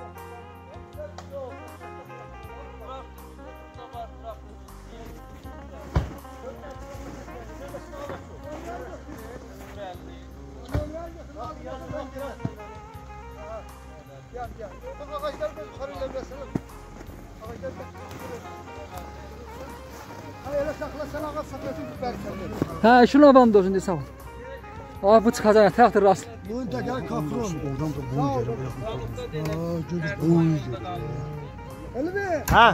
Ha, şunu avam dozun diye sağ ol. Abi bu çıkacak, taktır rast. Bunun təkəri kapron. Oradan da boy Hə.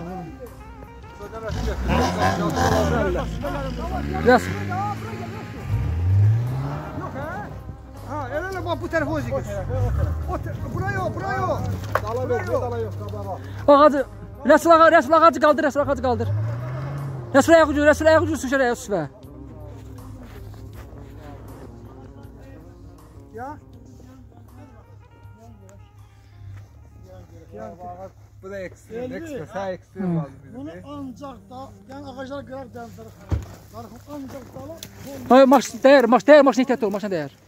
Rast. Ha, elə bax bu tərəfə özü getir. Bura yox. Dala ver, dala yox, qabağa. Ağacı, Resul ağacı kaldır. Resul ayak ucu su şuraya su be. Ya. Bu da ekstra, sağ ekstra var. Bunu ancaq da, yəni ağaclar qıraq dəndir. Ancaq dalı. Hayır, maşın ehtiyatlı ol, maşına değer.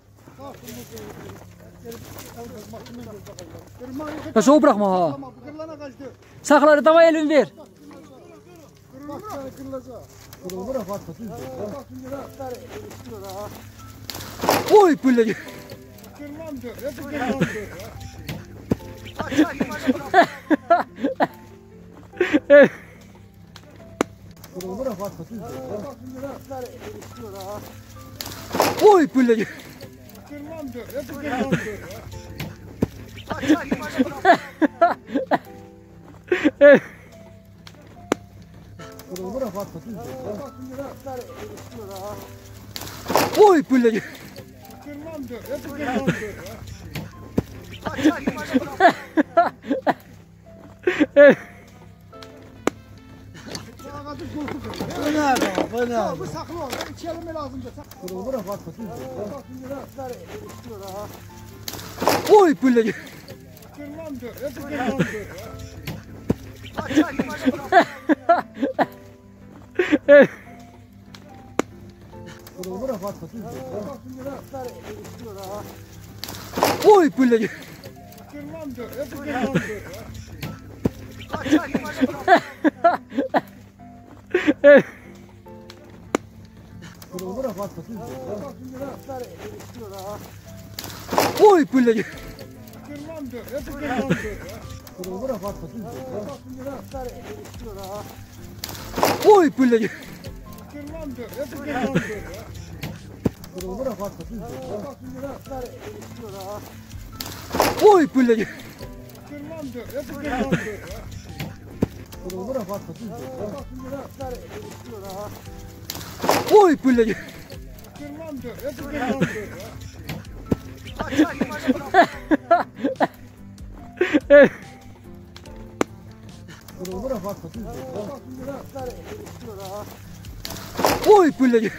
Resul o bırakma ha. Qırılan ağacdır. Sakları davay elini ver. Qırılmır, batma. Oy böyle. Qırılandır. Oy böyle. Oy böyle. Bu saklı ol. İçelim lazımdır. Oy böyle. Oy böyle. Oy böyle. Oy böyle. Oy böyle. Oy böyle. Oy böyle.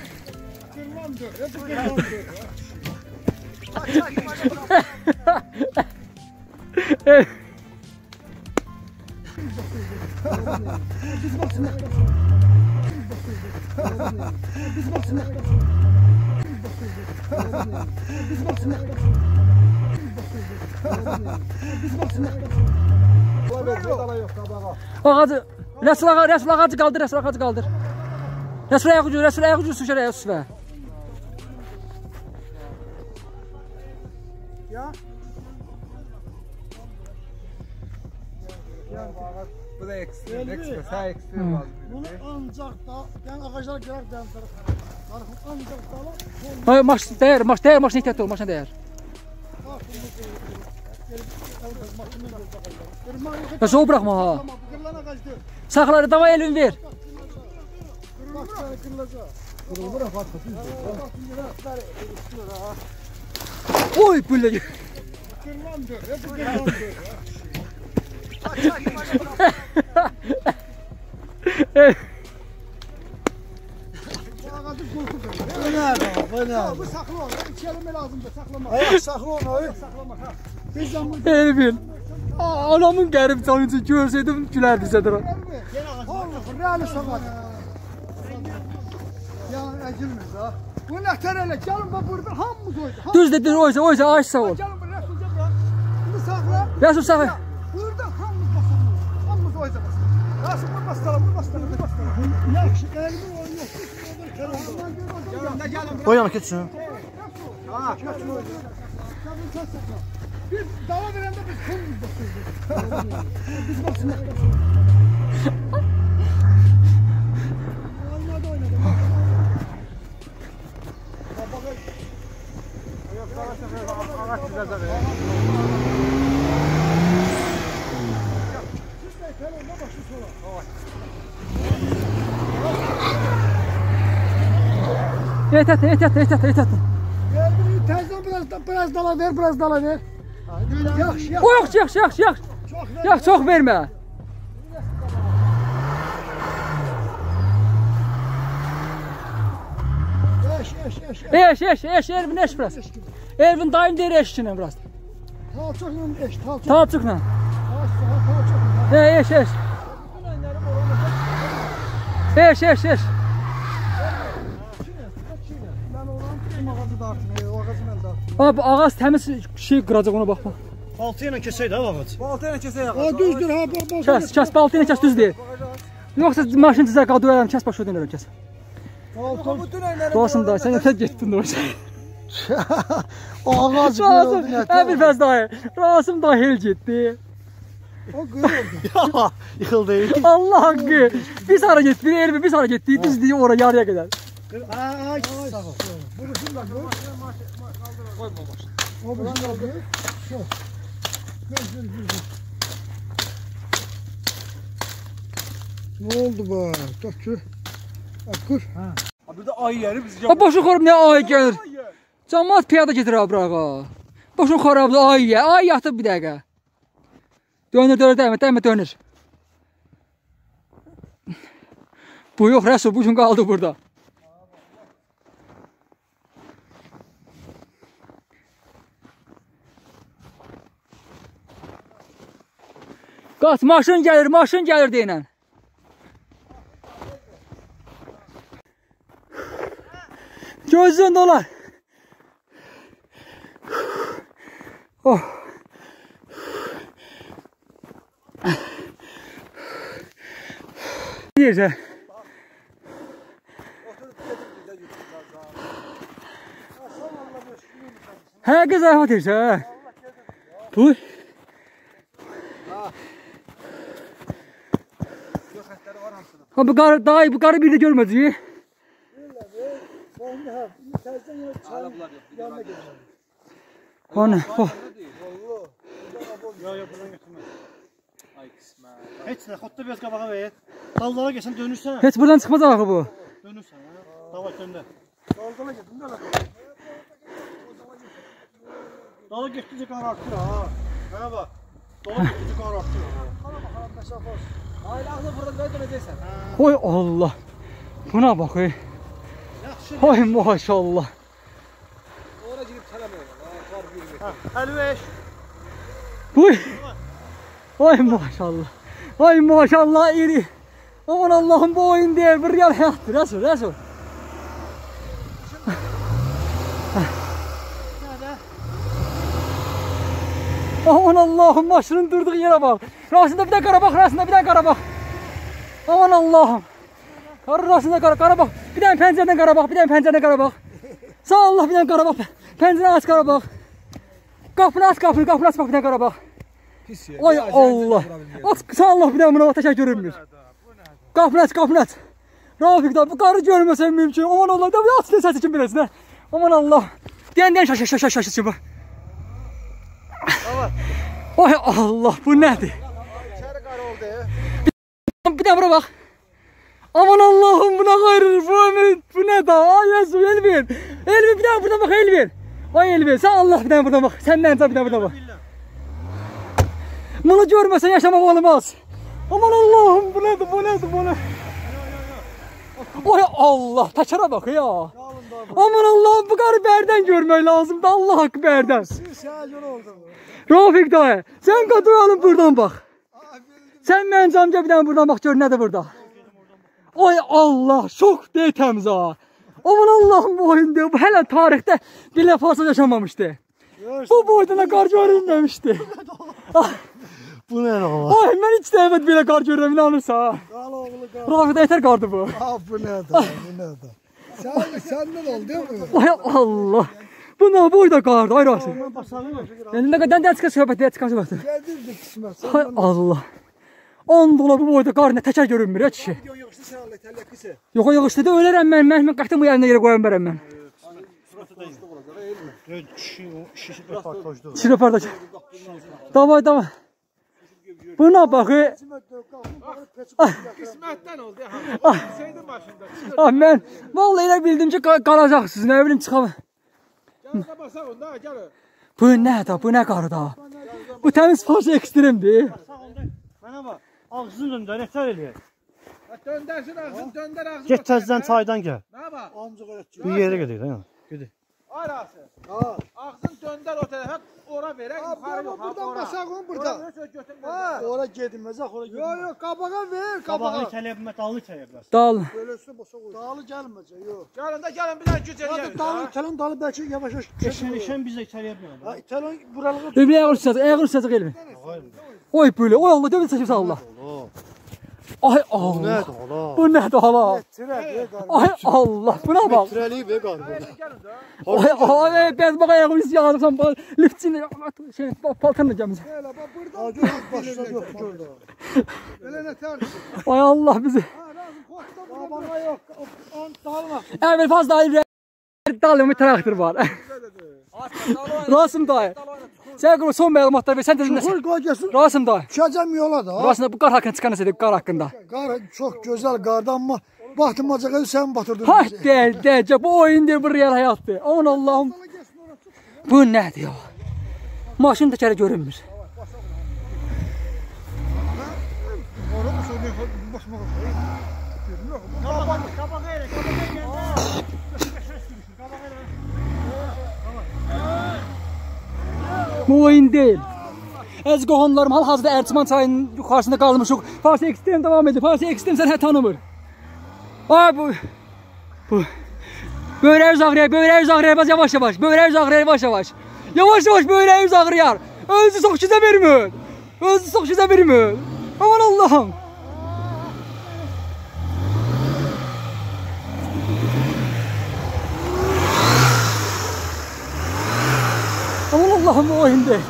Ağacı, Resul ağacı kaldır, Resul ağacı kaldır. Resul ayak ucu suşar ayak ucu. Ya. Bu da ekstrem, ekstrem var. Bunu ancaq da, yəni ağaclar görək dəndir. Ancaq da Hayır, değer, maşın ihtiyatlı ol, maşına değer. Resul bırakma ha. Sakları dava elini ver. Oy böyle. Bu saklı ol. İçelim lazımdır. Saklamak. Ayak saklı ol. Biz zaman. Evin. Anamın garip canıcı görseydim gülerdi zaten. Allah, real sakat. Ya acılmaz ha. Bu nətər elə gəlin bax burada hamımız oydu. Düz dedin oysa ağaç sağ ol. Gəlin bu Rəsulca bırak. Bunu saxla. Resul sağ ol. Burada hamımız basalım. Hamımız oyda basalım. Rasul bunu bastalım. Yaxşı, elimi oynuyor. Oyan keçsin. Ha, keçsin. Biz dava verəndə biz hamımız basırıq. Biz basırıq. Ehtiyat. Biraz dala ver. Yaxşı. Yak çok verme. Eş, Elvin eş biraz. Elvin daim deyir eşçinə biraz. Talçıqla eş, Talçıqla. Eş. Eş. Abi ağaç təmiz şey qıracaq ona baxma. Baltı ilə keçək də ağac. Düzdür ha, bax. Kəs baltı ilə kəs düz deyil. Yoxsa maşın cizə qadıyaram, kəs başı dönərəm kəs. Dostum da sən ötə getdin oraya. Ağac Rasım, bir fəz dayı. Rasım da hel getdi. O qırıldı. Yıkıldı. Allah haqqı. Bir sonra getdi, bir elbi bir sonra getdi, düzdü ora yarıya qədər. Ay sağ ol. Bunu şundan qoy. Qoyma başına. O bunu qoy. Şu. Gör. Ne oldu bu? Doktor. Akır. Ha. Burada ay yeri biz Boşun xorub nə ay gəlir? Cəmaət piyada gedir burağa. Boşun xorablı ay yatıb bir dəqiqə. Dönür, dönür. Bu yox, Rəsul, bu gün qaldı burada. Qaç, maşın gəlir deyinən. Gözün dolar. Oh. Yiyəcək. Hə, qız zəhmət edirsə. Bu. Bu qarı bir də görməcəyik. Ana, bax. Yok buradan götürmez. Ay kısmet. Heç nə, xodda biraz qabağa ver. Dallara gəlsən dönürsən. Heç buradan çıxmaz axı bu. Dönürsən ha. Davay döndə. Daldala gedim də. Dala getdikcə qar artır ha. Hə bax. Dala getdikcə qar artır. Xala məsafə olsun. Aylaqda burada dönəcəksən. Oy Allah. Buna bax. Ay maşallah. Ora girib tələmə. Qar girmir. 55. Uy. Ay maşallah. Ay maşallah iri. Aman Allah'ım bu oyun değil. Bir real hayattır. Resul. Aman Allah'ım maşının durduğu yere bak. Rasında bir de kara bak. Aman Allah'ım. Rasında kara bak. Bir tane pencereden kara bak. Sağ Allah bir tane kara bak. Pencereden aç kara bak. Kapını aç bak bir tane kara bak. Ay Allah. Sağ Allah bir tane buna ateşe görünmüyor. Kapını aç. Rafik da bu karı görmesen mümkün. Aman Allah da bir aç ses için bilesin. Aman Allah. Den şaş bu. Ay Allah bu nedir? İçeri qar oldu. Bir de bura bak. Aman Allah'ım buna gayrı bu ne da? Ay Resul Elvin bir daha buradan bak Elvin. Ay Elvin sen Allah bir daha buradan bak. Senden bir daha buradan bak. Bunu görmesen yaşamak olmaz. Aman Allah'ım bu ne? Ay Allah taşara bak ya. Aman Allah'ım bu karı berden görmek lazım da Allah hakkı berden. Sağ oldu. Rafik dayı sen katıyalım buradan bak. Sen ben camca bir tane buradan bak gör ne de burada. Ay Allah çok değil temiz ha. Aman Allah'ım bu oyunda bu hele tarihte bir lafası yaşamamıştı. Bu boyda da kar görünmemişti. Bu ne ola? Ay ben hiç de evet bile kar görürüm inanırsa ha. Qal oğlu qal. Rafik da yeter kardı bu. Bu ne da? Senden oldu değil mi? Ay Allah. Bu ne boyda kardı ay Rafik. Ben basalım. Ne kadar da çıkar söhbet Geldirdi kısmet. Hay Allah. 10 dolar bu boyda kar ne teker görünmür heç şey. Yoksa sen Allah tələkisi. Yox yığışdı da ölərəm mən qaçdım bu yerine yerə qoyam verəm mən. Şişi röportajda. Çi röportaj. Davay. Buna baxı. Qismətdən oldu ha. Şeydin başında. Mən vallahi elə bildim ki qalacaqsınız. Nə bilim çıxam. Gəldə basaq onda gəl. Bu nə qarı da? Bu təmiz faş ekstremdir. Mənə bax. Ağzını döndər, nətər eləyək. Döndərsin ağzını, döndər ağzını. Get təzdən çaydan gəl. Nə bax? Ancaq ötçü. Bir yerə gedək də. Gedək. Arası. Ha. Ağzını döndər o tərəfə, ora verək, yuxarı yox. Buradan basaq onu buradan. Ha. Ora gedilməz, ora gedilməz. Yox, qabağa ver, Qabağını qabağa. itələyə dalı itələyə bilər. Dal. Böyle üstüne basaq olur. Dağlı gəlməyəcək, yox. Gəlin bir dənə güc Ya da eləyək. dağlı, itələn dalı bəlkə yavaş-yavaş. Eşən bizə itələyə bilər. Ha, itələn buralığa. Bir ayaq uçacaq elmi. Oy böyle. Oy Allah demin saçım sağ Allah. Ay Allah. Bu nədir hala? Ay Allah. Buna bax. Metrəlik və qar burada. Ay ben bak ayağımız yağdırsam liftçini şey paltarla gəmiz. Elə bax burada başına yox burada. Elə nə tərdir? Ay Allah bizi. Babana yox. On dalma. Evet fazla dalımı traktör var. Rasim dayı. Sen son məlumatlar ver. Sen de Qoy qoy gəlsin. Rasim dayı. Düşəcəm yola da. Rasim bu qar haqqında çıxan nəsə qar haqqında. Qar çox gözəl qardan amma baxtımacağı sən batırdın. Ha de bu oyundur bu real həyatdır. Aman Allahım. Bu nədir ya? Maşın təkəri görünmür. Bu oyun değil. Əziz qohumlarım, hal-hazırda Erçiman çayının yuxarısında qalmışıq. Farsi ekstrem devam edir. Farsi ekstrem sən tanımır. Ay bu. Böyrək ağrıyar, baz yavaş-yavaş. Böyrək ağrıyar yavaş-yavaş. Yavaş-yavaş böyrək ağrıyar. Özü çox güzel vermir. Özü çox güzel vermir. Aman Allah'ım. Aman Allah'ım o oyunda.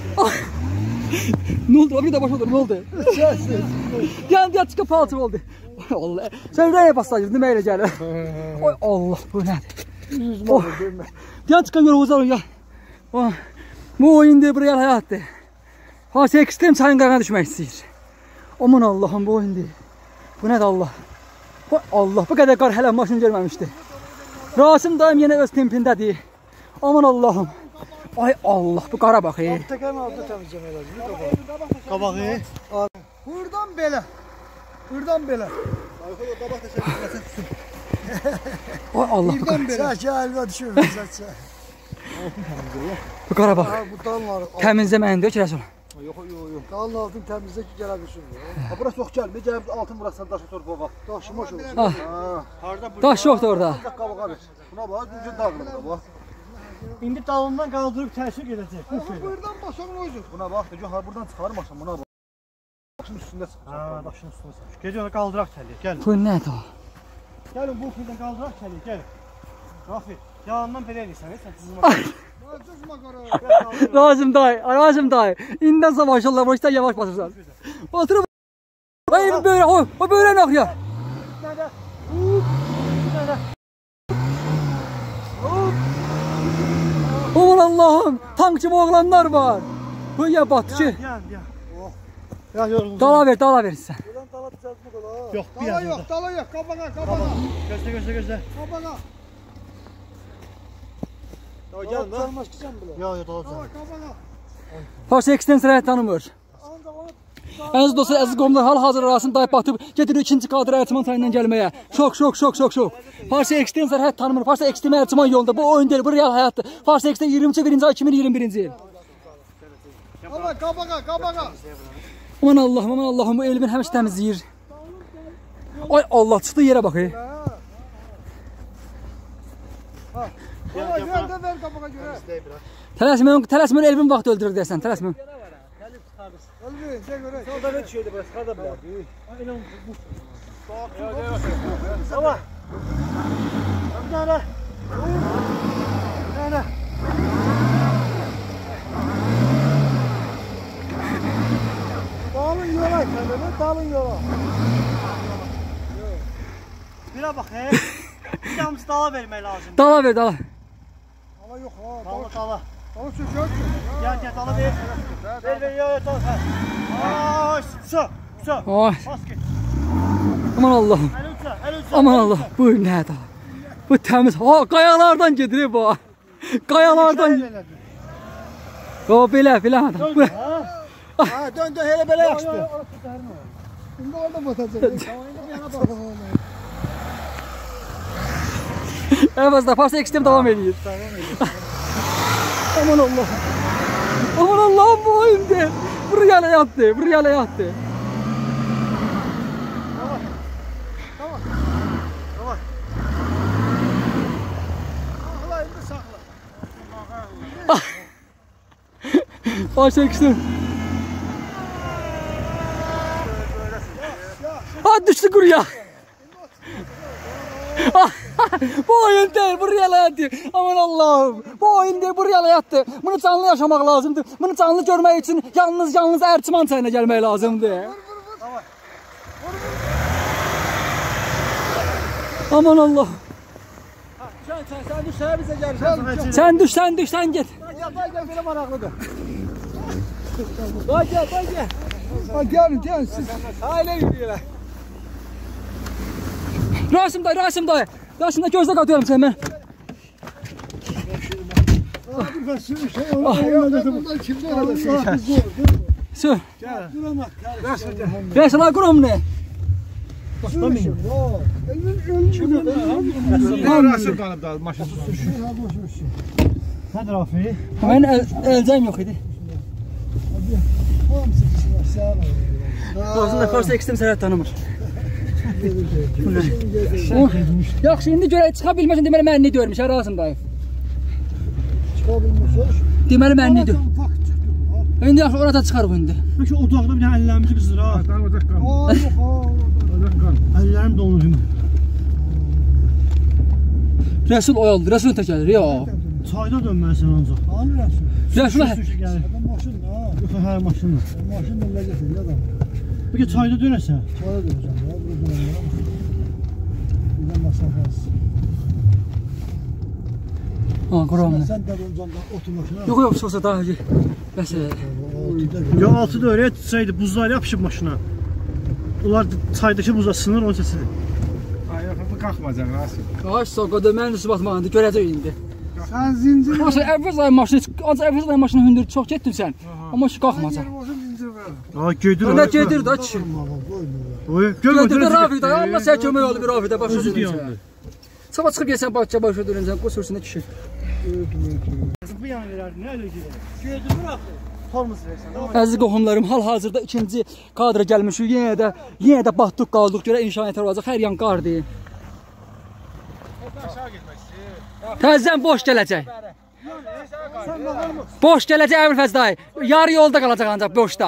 Ne oldu? Bir de baş olur. Ne oldu? Gel çıkıp paltır oldu. Allah. Sen rəyə bassaydın, demə elə gəlir. Oy Allah, bu nədir? Gel çıkan yolu uzalım ya. Bu oyunda bir real həyatdır. Hasi ekstrem çayın qarına düşmək istəyir. Aman Allah'ım bu oyunda. Bu nədir Allah? Oy Allah, bu qədər qar hələ maşın görməmişdi. Rasim dayım yenə öz tempindədir. Aman Allah'ım. Ay Allah, bu qara bax. Təkərin altında təmizləmək lazım. Qabağı. Buradan belə. Buradan belə. Qabaq təşəkkür Ay Allah, bu qara. Çək əlvə düşürmüş çək. Bu qara bax. Bu dallar. Təmizləməyin deyir ki, Rəsul. Yox. Dalın altını təmizlə ki, gələ bilsin. Ha bura çox gəlmir. Gəlib altın vurarsan daşı torpa bax. Daşımaş olur. Harda bu? Daş yoxdur orada. Qabağa ver. Buna bax, düzgün dağılır bax. İndi dalından qaldırıb təşviq edəcək. Buradan basan oysun. Buna bax, buradan çıxarır maşın, buna bax. Daşın üstündə çıxır. Ha, daşın üstünə çıxır. Gecə onu qaldıraq təliyə, gəlin. Bu nədir o? Gəlin bu fildən qaldıraq təliyə, gəlin. Rafi, yanından belə eləyirsən, sən cızmaq. Razım dayı. İndən sonra maşallah başdan yavaş basırsan. Batırıb. Ay böyle, o böyle nakliyor. Aman Allah'ım, tankçı oğlanlar var. Bu ya batı ki. Ya yorulun. Dala ver sen. Yox, bir Dala yerdə. yox, dala yox, qabağa. Gözlə. Qabağa. Gəlin də. Çalmaş ki sən bilə. Yox, dalacaq. Qabağa. Farsi ekstrem sərhəd tanımır. Əziz dostlar, əziz qomlar, hal-hazır Rasim dayı batıb gedir ikinci kadra Erçiman çayından gəlməyə. Şok. Farsi ekstrem sərhəd tanımır. Farsi ekstrem Erçiman yolunda. Bu oyun deyil, bu real həyatdır. Farsi ekstrem 21-ci ay 2021-ci il. Qabağa. Aman Allah'ım, bu elmin həmişə təmizləyir. Ay Allah, çıxdı yerə bax. Ver qabağa görə. Tələsmən elmin vaxt öldürür deyəsən, tələsmən. Elvin, çək görək. Solda bir şeydir burası, çıxarda bilər. Elə bu. Baba. Bir dənə. Dalın yola. Birə bax, bir damız dala vermək lazımdır. Dala ver. Dala yox ha. Dala. Dala çökür. Gəl, dala ver. Ver, dala. Ay, su. Ay, Bas get. aman Allah'ım. Əl uca. Aman Allah, bu nədir? Bu təmiz. Ha, qayalardan gedir bu. Qayalardan. O belə. Bu. Ha, dön, elə belə yaxşıdır. İndi orada batacaq. Əvəzdə Farsi ekstrem devam edir. Aman Allah'ım bu oyun değil. Bu real hayattı. Farsi ekstrem. düştü kuruya. Bu oyun değil, bu real hayatı. Aman Allah'ım. Bu oyun değil, bu real hayattı. Bunu canlı yaşamak lazımdı. Bunu canlı görmek için yalnız Erçiman çayına gelmek lazımdı. Aman Allah. Sen düş, sen bize gel. Sen düş, sen git. Gel, böyle maraqlıdır. Gelin siz. Ailə yürüyürlər. Rasim dayı. Rasim dayı gözlə qatıyorum seni ben. Sür. Ben sana kurum ne? Başlamayın. Rasim qalıb da maşın. Nədir Rafi? Ben elcəm yok idi. Ağzında Farsa ekstrem sərhət tanımır. Yaxşı, indi görək çıxa bilməsin, deməli mən nə görmüş, Rasim dayı. Deməli mən nə görmüş. İndi yaxşı, orada çıxar bu indi. Peki odaqda bir dənə əllərimizi qızdır ha. Əllərim donur. Rəsul oyaldı, Rəsulun təkəlir, ya. Çayda dönməlisən ancaq. Hanı Rəsul? Rəsul Maşın da. Yox, hər maşınla. Maşınla ləzzət adam. Peki çayda dönəsən? Çaya dönəcəm ya, burada dönəcəm. Birdən masafaz. Ha, quramını. Sən də dönəcəm otur maşına. Yox, sosa daha ki. Bəs. Ya altıda öyrəyə tutsaydı, buzlar yapışıb maşına. Onlar çaydakı buza sınır, onun səsidir. Ayağı qalxmayacaq Rasim. Ay, soqada mən üstü batmağında görəcək indi. Sən zincir. Başa əvvəl ay maşını, ancaq əvvəl ay maşını hündür çox getdin sən. Amma ki qalxmayacaq. Aa, gedir. Nə gedir də ki? Oy, Gedir də Rafidə, Allah sənə kömək olur bir Rafidə başa düşürsən. Sabah çıxıb gəlsən Bakıya başa dönəcəksən, qosursun kişi. Bu yana verərdi, nə elə gedir? Gedir Rafi. Tormuz versən. Əziz qohumlarım, hal-hazırda ikinci kadra gəlmişik. Yenə də batdıq qaldıq. Görə inşaat olacaq. Hər yan qardır. Təzən boş gələcək. Boş gələcək Əbül Fəz dayı. Yarı yolda qalacaq ancaq boşda.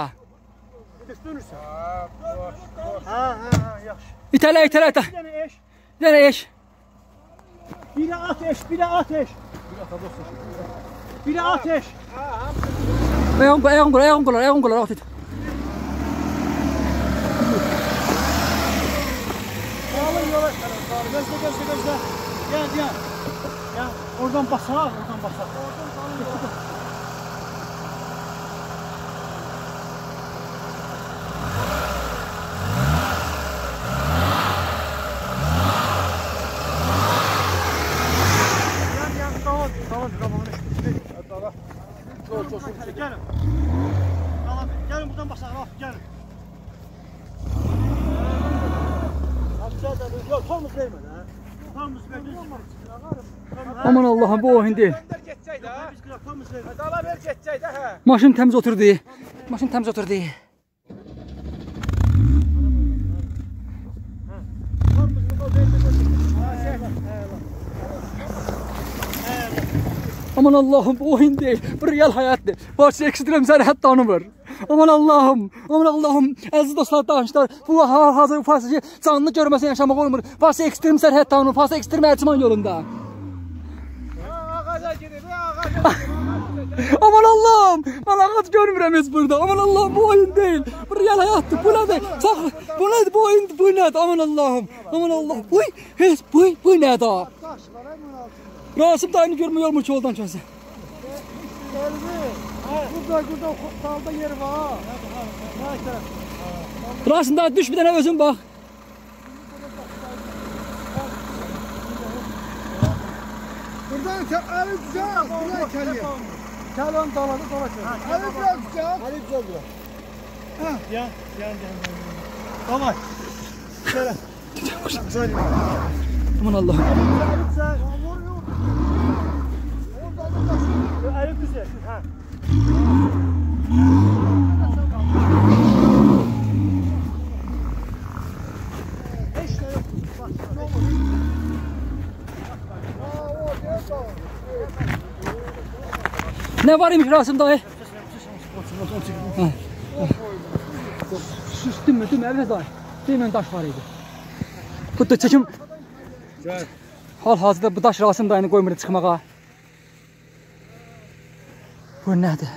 Yaxşı. İtələ. Bir dənə eş. Biri ateş. Biri ateş. Ayağım qollar. At et. Alın yola. Gözlə. Gel. Ya, oradan basar. Gelin buradan basalım, gelin. Yok, tormuz vermedi ha. Tormuz verdi. Aman Allah'ım, bu oyun değil. Dala ver geçecek de ha. Maşın təmiz oturdu. Aman Allah'ım, bu oyun değil. Bu real hayatdır. Farsa ekstrem sərhət tanımır. Aman Allah'ım. Əziz dostlar, danışlar. Bu hazır Farsa canlı görməsən yaşamaq olmur. Farsa ekstrem sərhət tanımır. Farsa ekstrem Erçiman yolunda. Aman Allah'ım. Ben ağaç görmürəm heç burada. Aman Allah'ım, bu oyun değil. Bu real hayattır. Bu nedir? Bu nedir? Bu oyun, bu nedir? Aman Allah'ım. Bu nedir? Rasim dayını görmüyor olmuş ki yoldan kəsin. Burada dalda yeri var. Rasim dayı düş bir dənə özün bax. Buradan Ali güzel. Buraya keliye. Kelon daladı dolaşıyor. Ali biraz güzel. Ali güzel. Yan. Davay. Şöyle. Güzel. Aman Allah'ım. Ali güzel. Ha. Ne var imiş Rasim dayı? Süstün mü Əvəz dayı? Demin daş var idi. Bu da çekim. Hal-hazırda bu daş Rasim dayını qoymur çıxmağa. Bu nədir?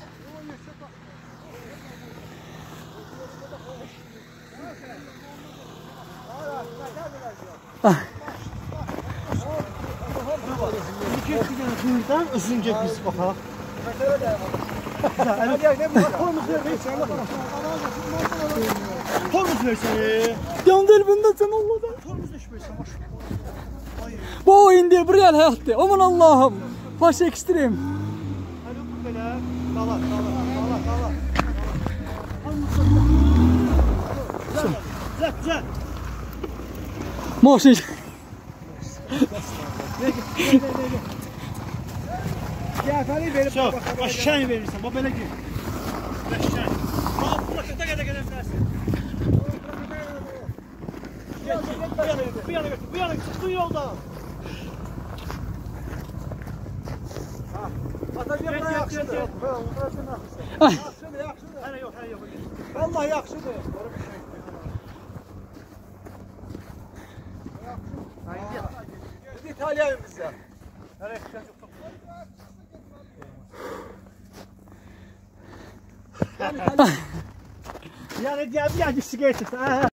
Buradan özünce biz bakalım. Tormuz versene. Yandır bunda sen Allah'dan. Tormuz düşmürsən baş. Bu oyun değil, bu real hayattır. Aman Allah'ım. Baş ekstrem. Hadi bu belə. Qala. Güzel. Maşın. Qiyafəni verib aşağı verirsən. Bu belə ki. Aşağı. Bax, bu şata qədər bilərsən. Bu yana çıxdın yoldan. Atacağım yaxşıdır. Yaxşıdır. Hələ yox. Vallahi yaxşıdır. İtalyan bizə. Hələ yaxşı. Yani diğer bir sigarası.